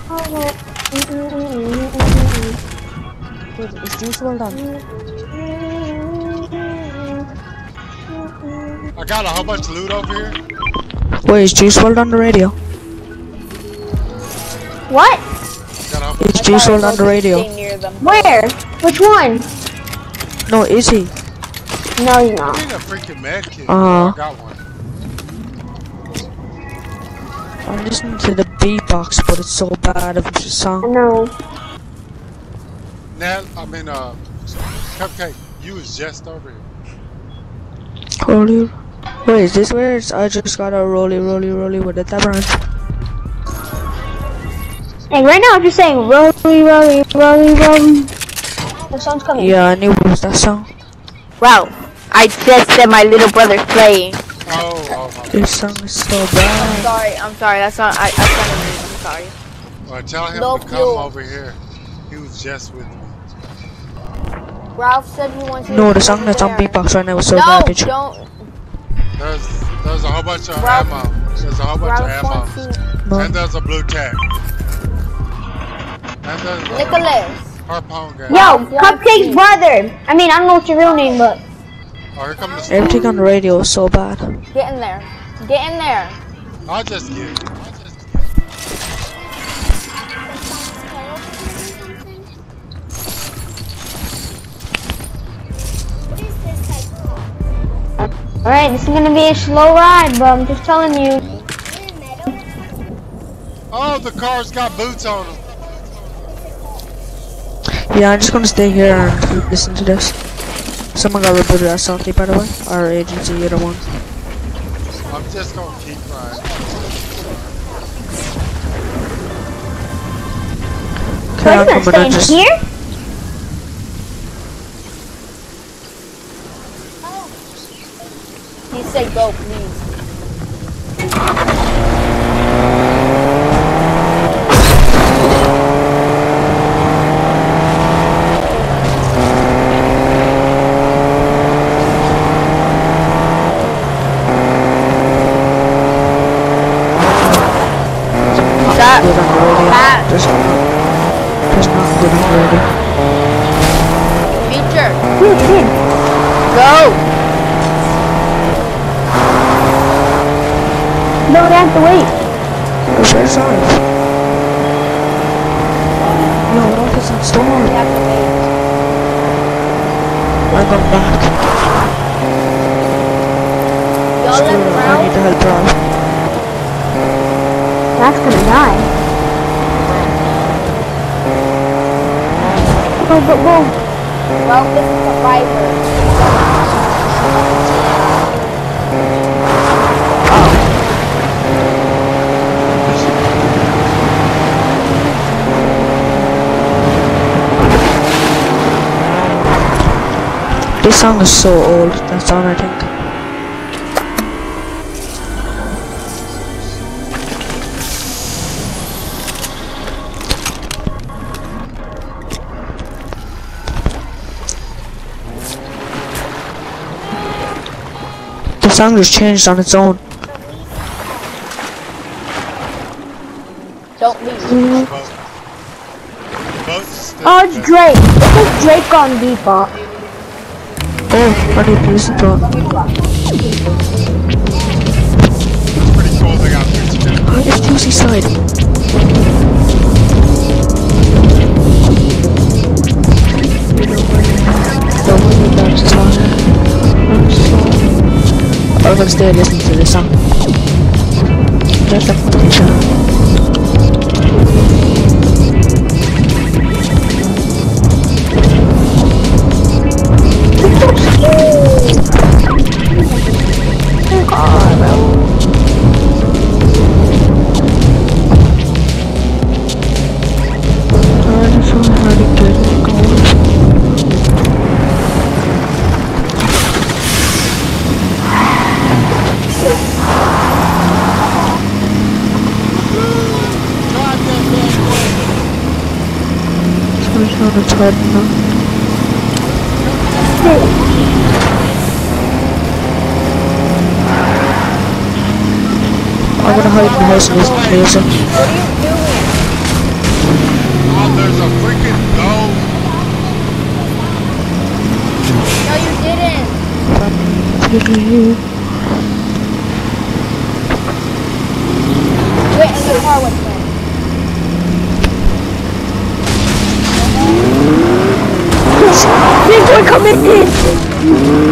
Wait, is Juice well done? I got a whole bunch of loot over here. Wait, is Juice well on the radio? What? Got a whole bunch. Is Juice well on the radio? Stay near them. Where? Which one? No, is he? No, he's I not. need a freaking med kit. Uh-huh. I got one. I'm listening to the beatbox, but it's so bad of a I song. know. Nat, I mean, uh, Cupcake, you was just over here. Holy. Wait, is this where it's, I just got a rolly, rolly, rolly with a tabernacle? And right now I'm just saying rolly, rolly, rolly, rolly. The song's coming. Yeah, I knew it was that song. Wow, I just said my little brother's playing. Oh, oh my. This song is so I'm bad. sorry, I'm sorry, that's not, I, I kind of mean, I'm sorry. Well, tell him No to fuel. come over here. He was just with me. Ralph said he wants you No, to the come song over that's on there. beatbox right now is so No, garbage. don't. There's, there's a whole bunch of Ralph- ammo. There's a whole bunch Ralph of wants ammo. you. No. And there's a blue tag. And there's a Nicholas. harpoon gun. Yo, Cupcake's brother. I mean, I don't know what's your real name, but Oh, here come the Everything on the radio is so bad. Get in there. Get in there. I'll just get it. I'll just alright, this is gonna be a slow ride, but I'm just telling you. Oh, the car's got boots on them. Yeah, I'm just gonna stay here and listen to this. Someone got rebooted at Salty, by the way. Our agency, either one. I'm just gonna keep riding. So Okay, I'm I'm gonna coming, I stay just... here. He said go, please. Stop. Good on the radio. Pat. Just not, just not good on the radio. Feature. Dude, dude. Go. No, they have to wait. Where's your side? No, what is in store? We have to wait. I'm going back. Y'all Screw left it, I Ralph. need to help Ralph. That's gonna die. Go, go, go. Ralph is a survivor. This song is so old, that's all I think. The song just changed on its own. Don't leave. The boat. The boat's still Oh, it's there. Drake. It's like Drake on beatbox. Oh, I need to listen to it. Pretty cool they got there today. Oh, it's Juicy Side. I'm gonna stay listening to this song. Just a competition. I just want how to get it going. It's on its head now. I'm gonna hide in the house and listen to music. What are you doing? Oh, there's a freaking goal. No, you didn't. Wait in the car with me. Big boy coming in.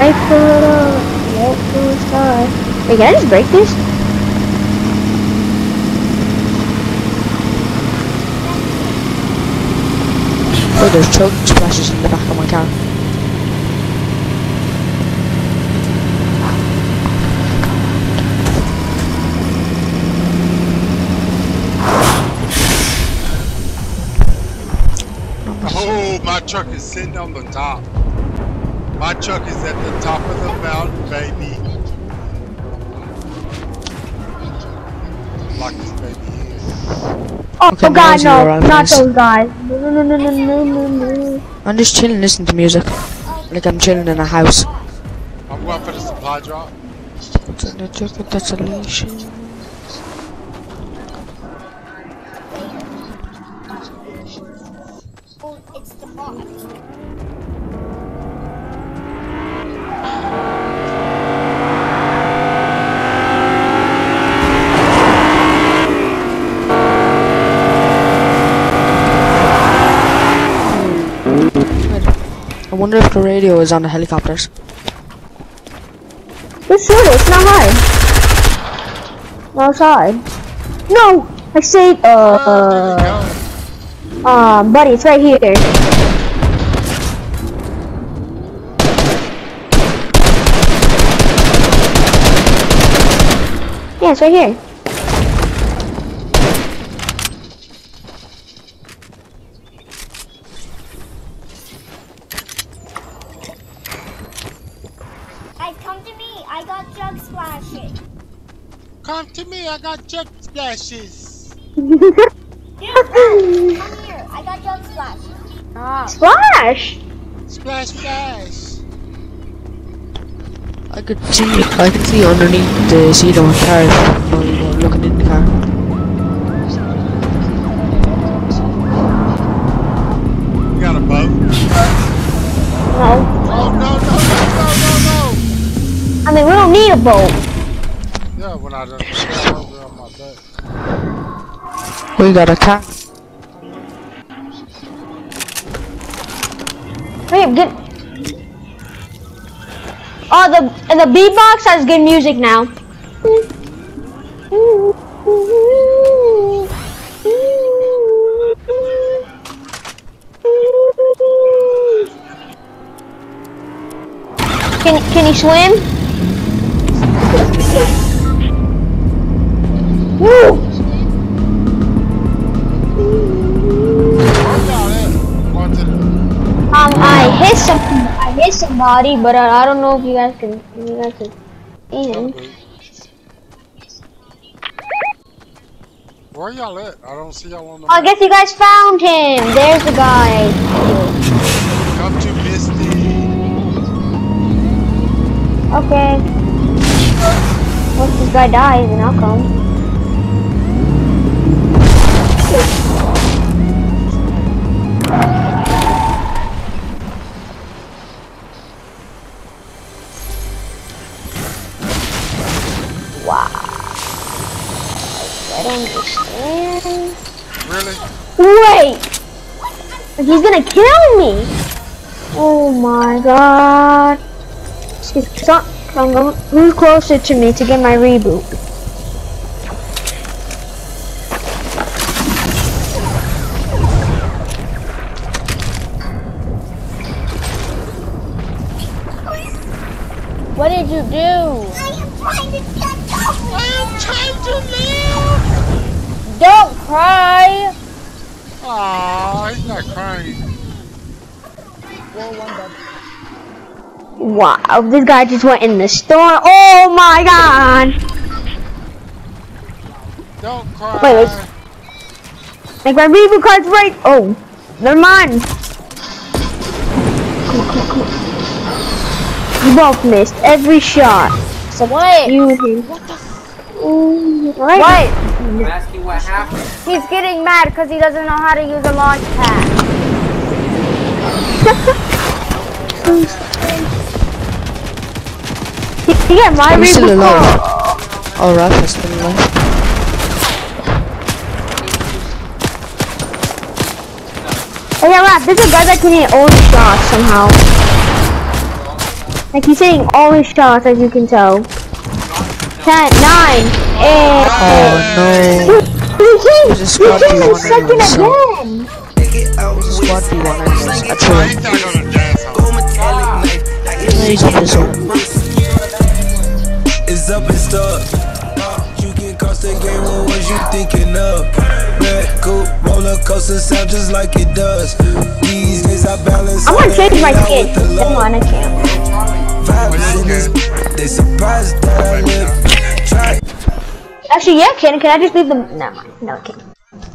Wait for it all. Wait for the sky. Wait, can I just break this? Oh, there's choke splashes in the back of my car. Oh, my truck is sitting on the top. My truck is at the top of the mountain, baby. Lock this baby in. Oh, Okay, oh God, now no, you're on not this. those guys. No, no, no, no, no, no, no. I'm just chilling, listening to music. Like I'm chilling in a house. I'm going for the supply drop. Desolation. Oh, it's the boss. I wonder if the radio is on the helicopters. It's short, it's not high. No, it's high. No! I said, uh, Oh, there you go. um, buddy, it's right here. Yeah, it's right here. Guys, come to me. I got jug splashing. Come to me, I got jet splashes. Dude, come here. I got jug splashing. Ah. Splash! Splash, splash. I could see, I can see underneath the seat of my car while you were looking in the car. You got a boat? No. Oh, no, no, no, no, no, no. I mean, we don't need a boat. Yeah, when I done fell over on my butt. We got a car. Wait, get. Oh, the the beatbox has good music now. Can can you swim? Woo! Where y'all at? Going to the... Um, I hit some, I hit somebody, but uh, I don't know if you guys can, if you guys can see him. Where y'all at? I don't see y'all on the Oh, I map. guess you guys found him. There's the guy. Come to Misty. Okay. Once this guy dies, then I'll come. Wow. I don't understand. Really? Wait! He's gonna kill me! Oh my god. Stop. Come on, move closer to me to get my reboot. What did you do? I am trying to get up. I am trying to live! Don't cry. Aww, he's not crying. Wow, this guy just went in the storm. Oh my god! Don't cry. Wait, wait. Like my reboot card's right. Oh, never mind. Cool, cool, cool. You both missed every shot. So What? you and him. What the? Ooh, right. What? I'm asking what happened. He's getting mad because he doesn't know how to use a launch pad. He got my I'm still reboot alive. card. Oh, Ralph is still alive. Oh yeah, Rap, there's a guy that can hit all the shots somehow. Like he's hitting all his shots, as you can tell. Ten, nine, eight. Oh no. He, he, There's a he squad came B in one second anyway, so- again. There's a squad B one anyways. I Oh, tried. he's not gonna dance on. He's in this one. It's up and stuck. You can cost the game, what was you thinking of? Red coupe, roller coaster sound just like it does. These days I balance. I'm gonna all change my that skin. with the Come love. on, I can't. Vibes in this, they surprised that I live. Try. Actually, yeah, can can I just leave them? Never mind. No, I can't.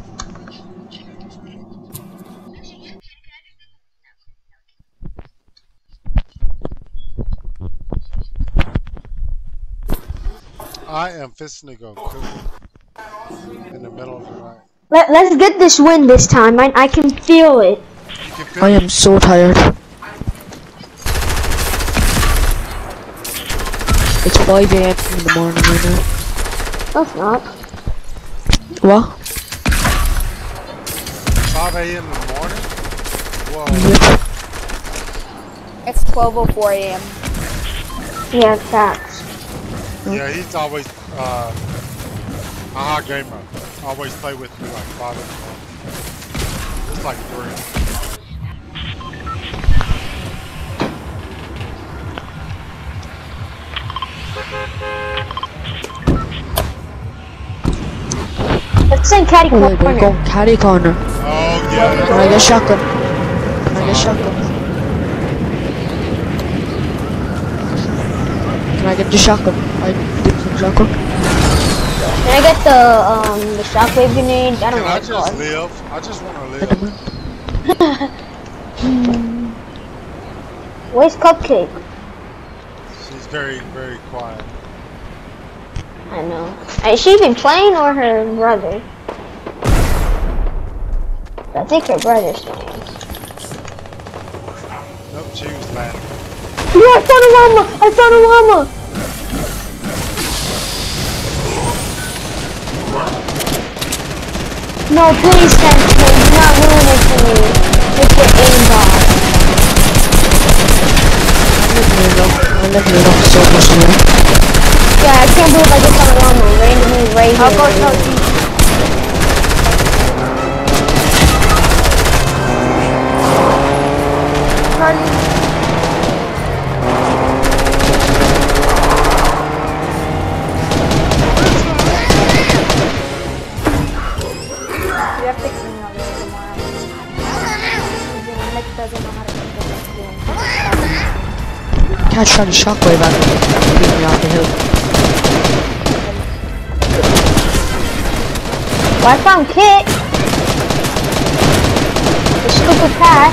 I am fisting to go cook in the middle of the night. Let Let's get this win this time. I I can feel it. You can feel I it? am so tired. It's five A M in the morning right now. No, it's not. What? five A M in the morning? Whoa. It's twelve oh four A M Yeah, facts. Yeah, he's always uh, a hot gamer. Always play with me like five in the morning. It's like three. Let's send Caddy Oh, wait, corner. go caddy corner. Oh yeah. Can I get shotgun? Can I get shotgun? Can I get the shotgun? I did some shotgun. Can I get the um the shockwave grenade? I don't Can know I what it's just called. live? I just want to live. Where's Cupcake? She's very, very quiet. I know. Is she even playing or her brother? I think her brother's playing. Nope, she was laughing. Yeah, I found a llama! I found a llama! No, please, Senpai, do not ruin it for me. With your aimbot. I never know so much more. Yeah, I can't believe I just found a llama randomly right I'll here. go tell you. You have to clean up there tomorrow. Nick doesn't know how to cook the Cat's trying to shockwave at me. Beat me off the hill. Well, I found Kit. The stupid cat.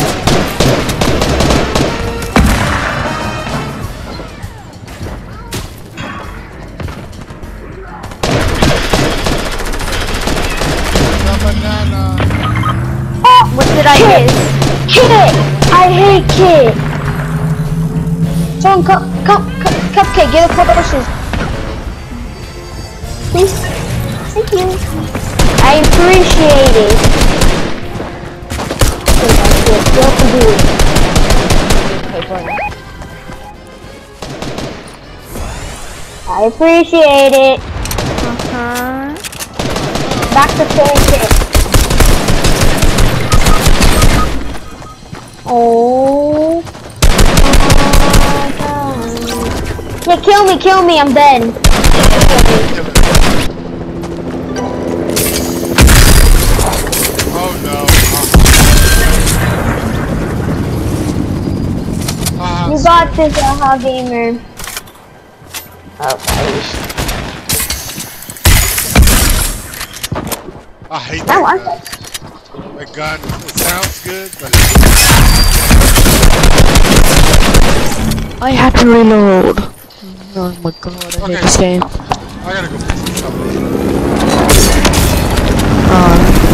Banana. Oh, What did I Kit! miss? Kit! I hate Kit! Someone, cup, cup, cup, Cupcake, get a couple dishes. Please? Thank you. I appreciate it. Okay, that's good. You have to do it. Okay, go ahead. I appreciate it. Uh-huh. Back to pancake. Oh. Yeah, kill me, kill me, I'm dead. Oh no. Uh, uh, You got this, Aha Gamer. Oh, gosh. I hate I that want gun. it. That gun, it sounds good, but I had to reload. Oh my god, I Okay. hate this game. I gotta go fix this up. Uh,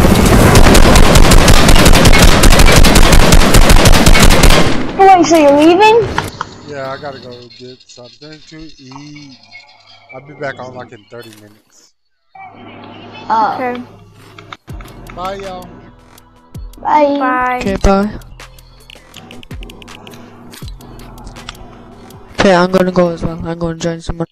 Oh, wait, so you're leaving? Yeah, I gotta go get something to eat. I'll be back on like in thirty minutes. Oh. Okay. Bye, y'all. Bye. Bye. okay, bye. Okay, I'm gonna go as well. I'm gonna join someone.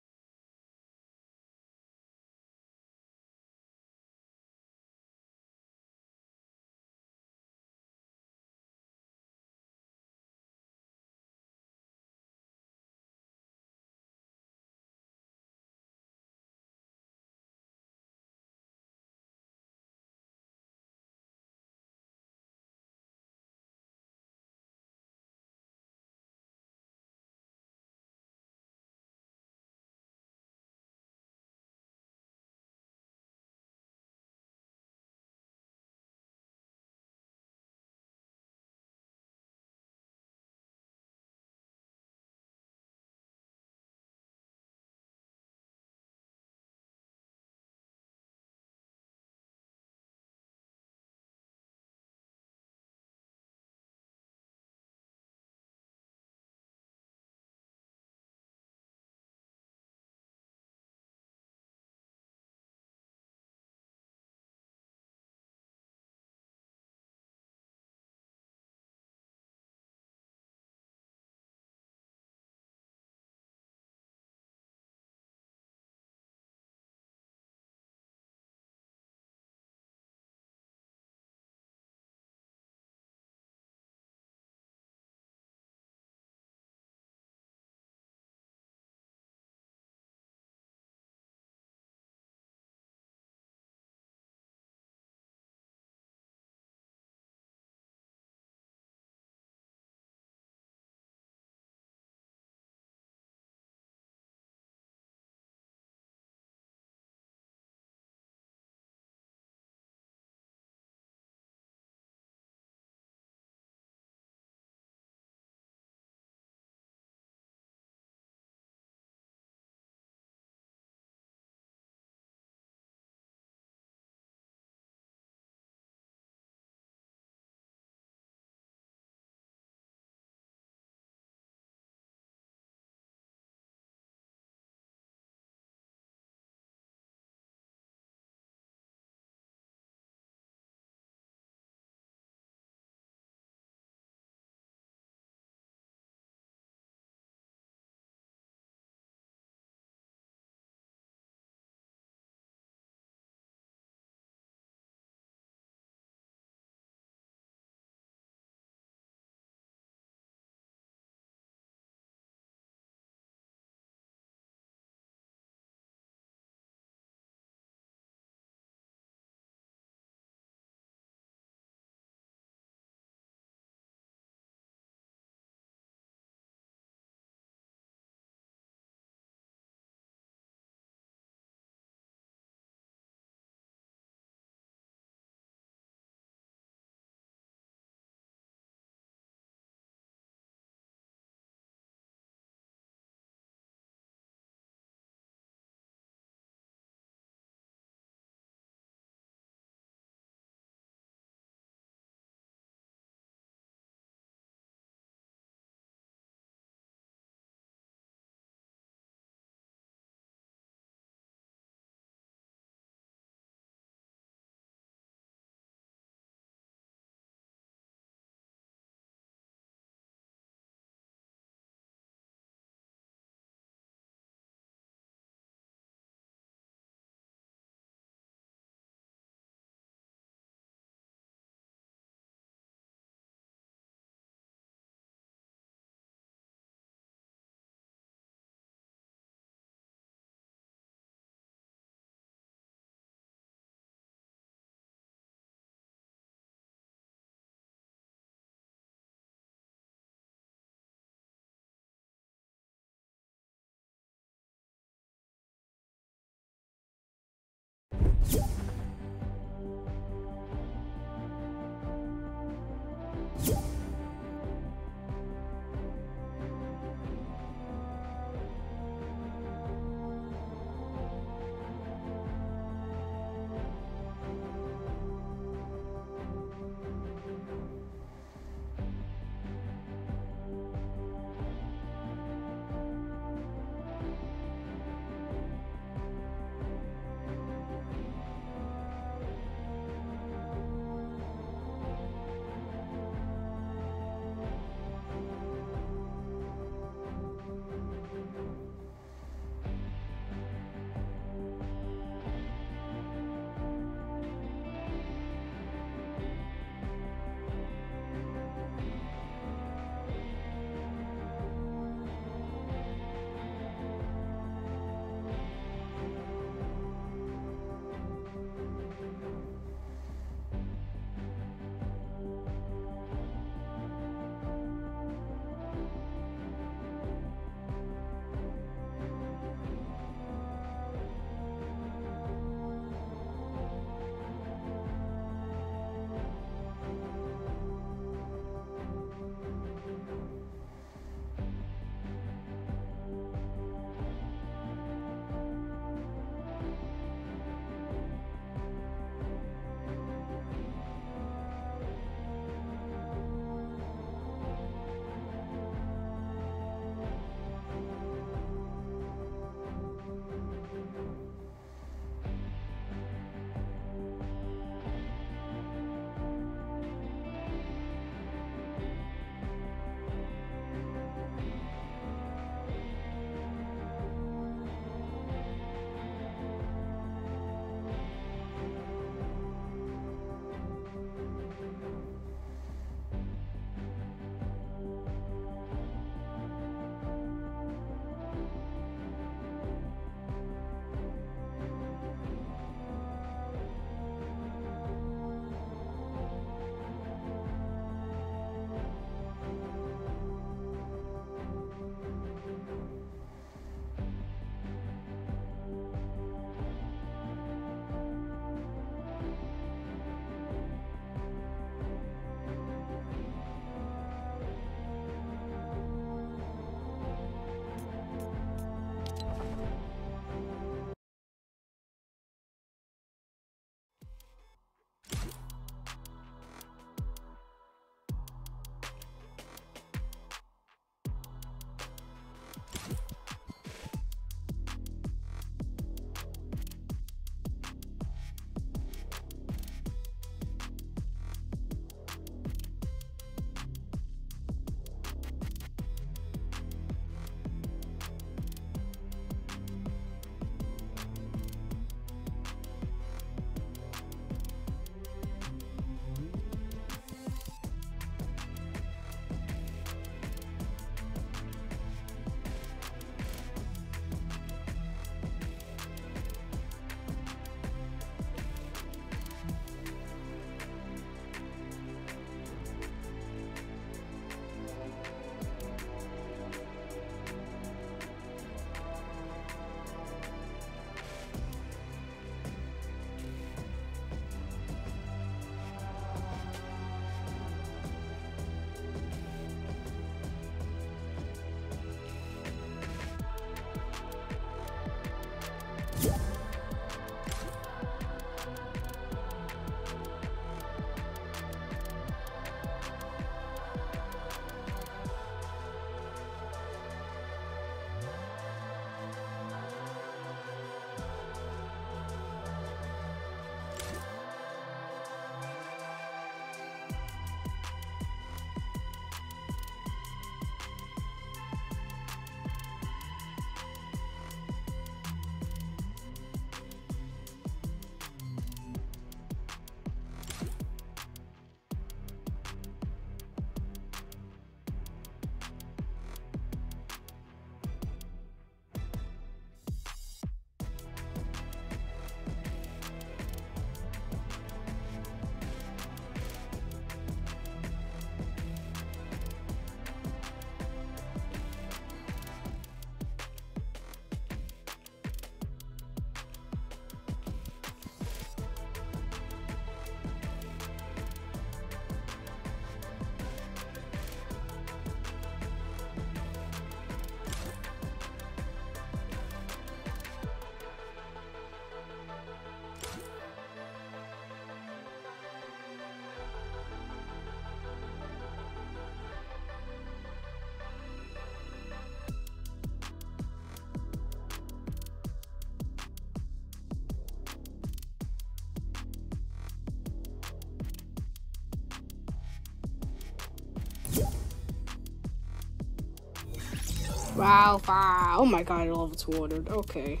Wow, wow. Oh my god, level two ordered. Okay.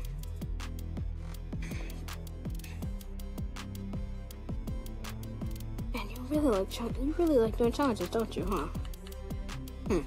And you really like ch- you really like doing challenges, don't you, huh? Hmm.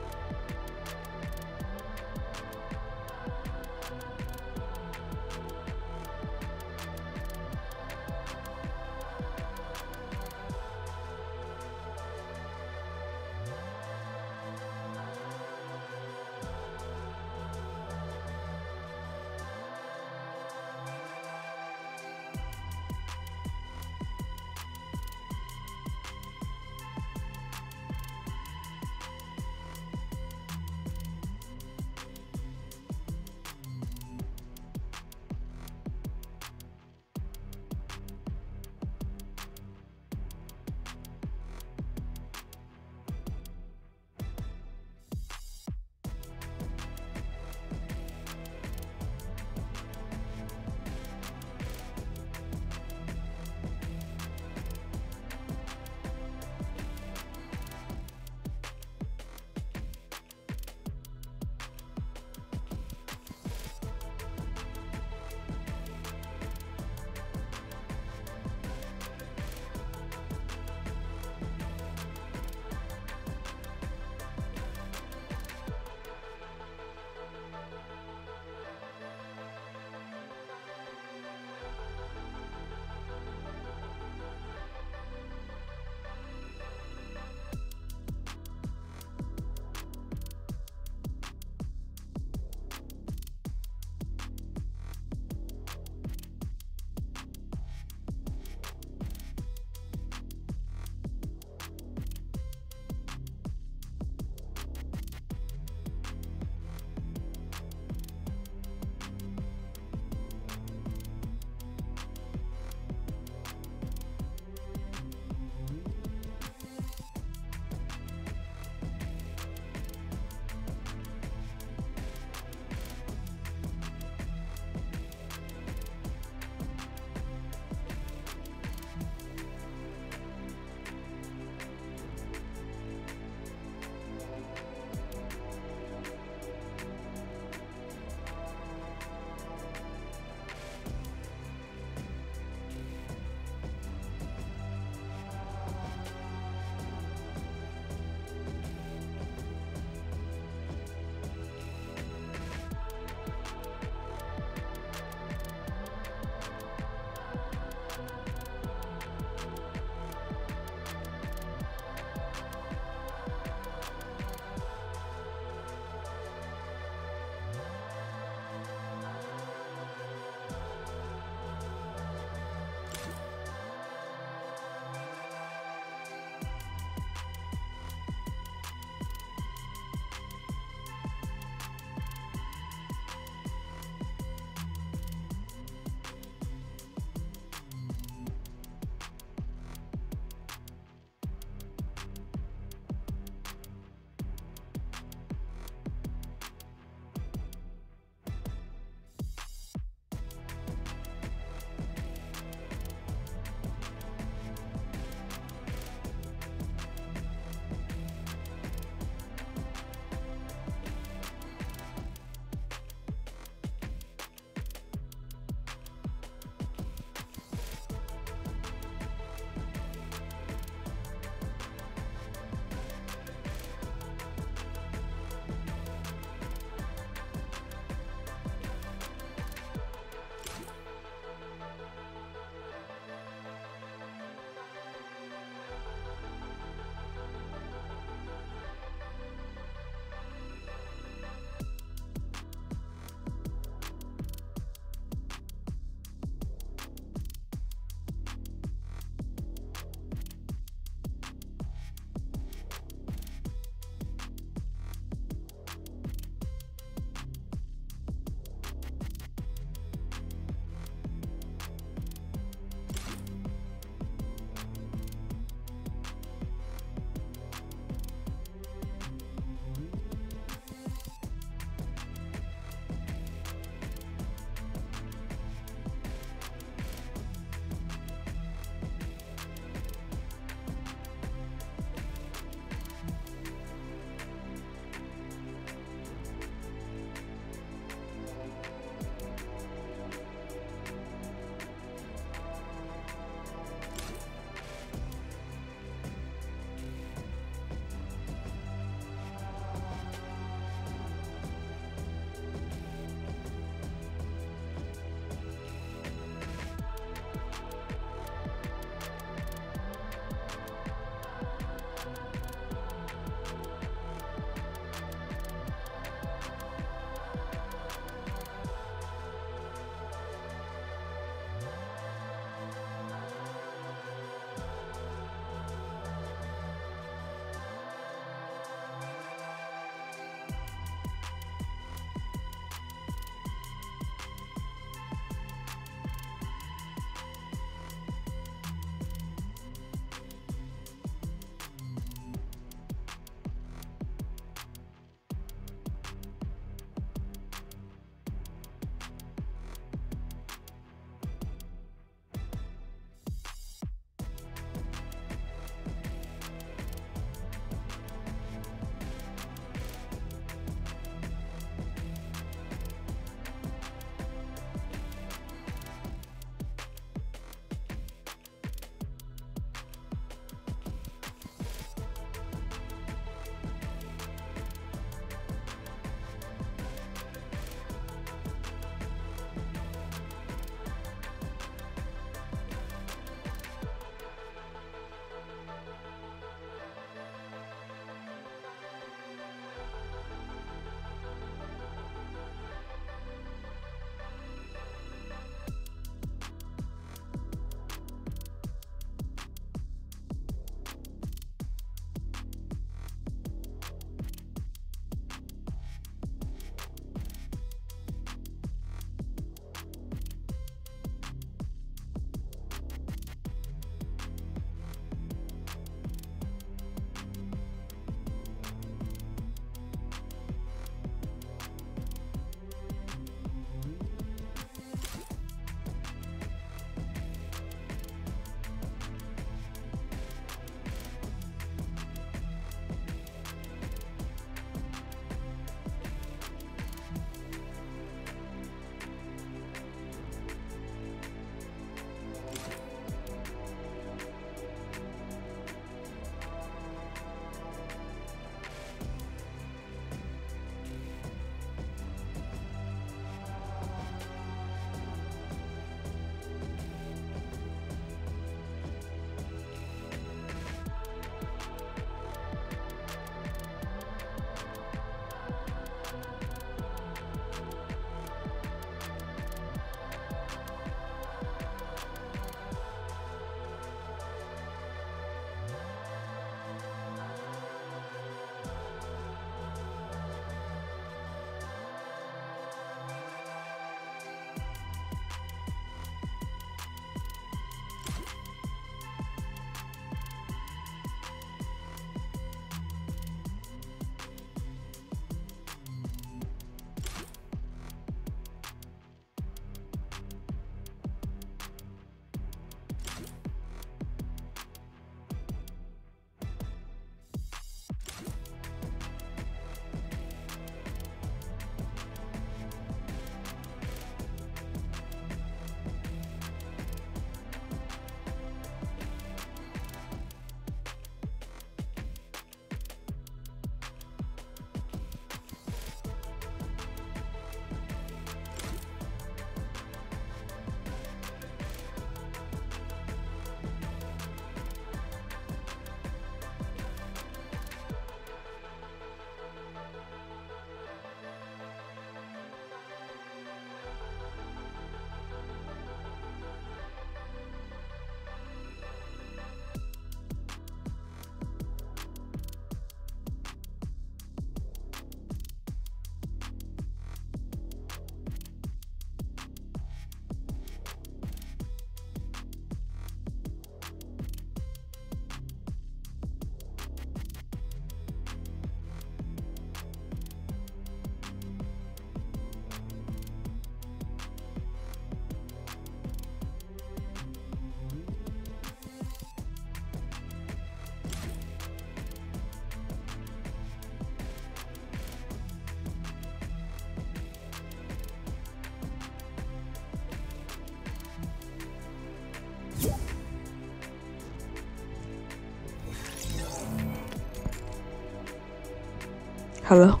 Hello?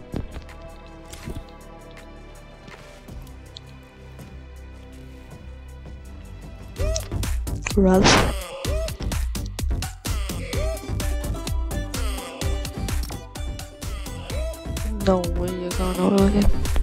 Ralph? No way you're going over here.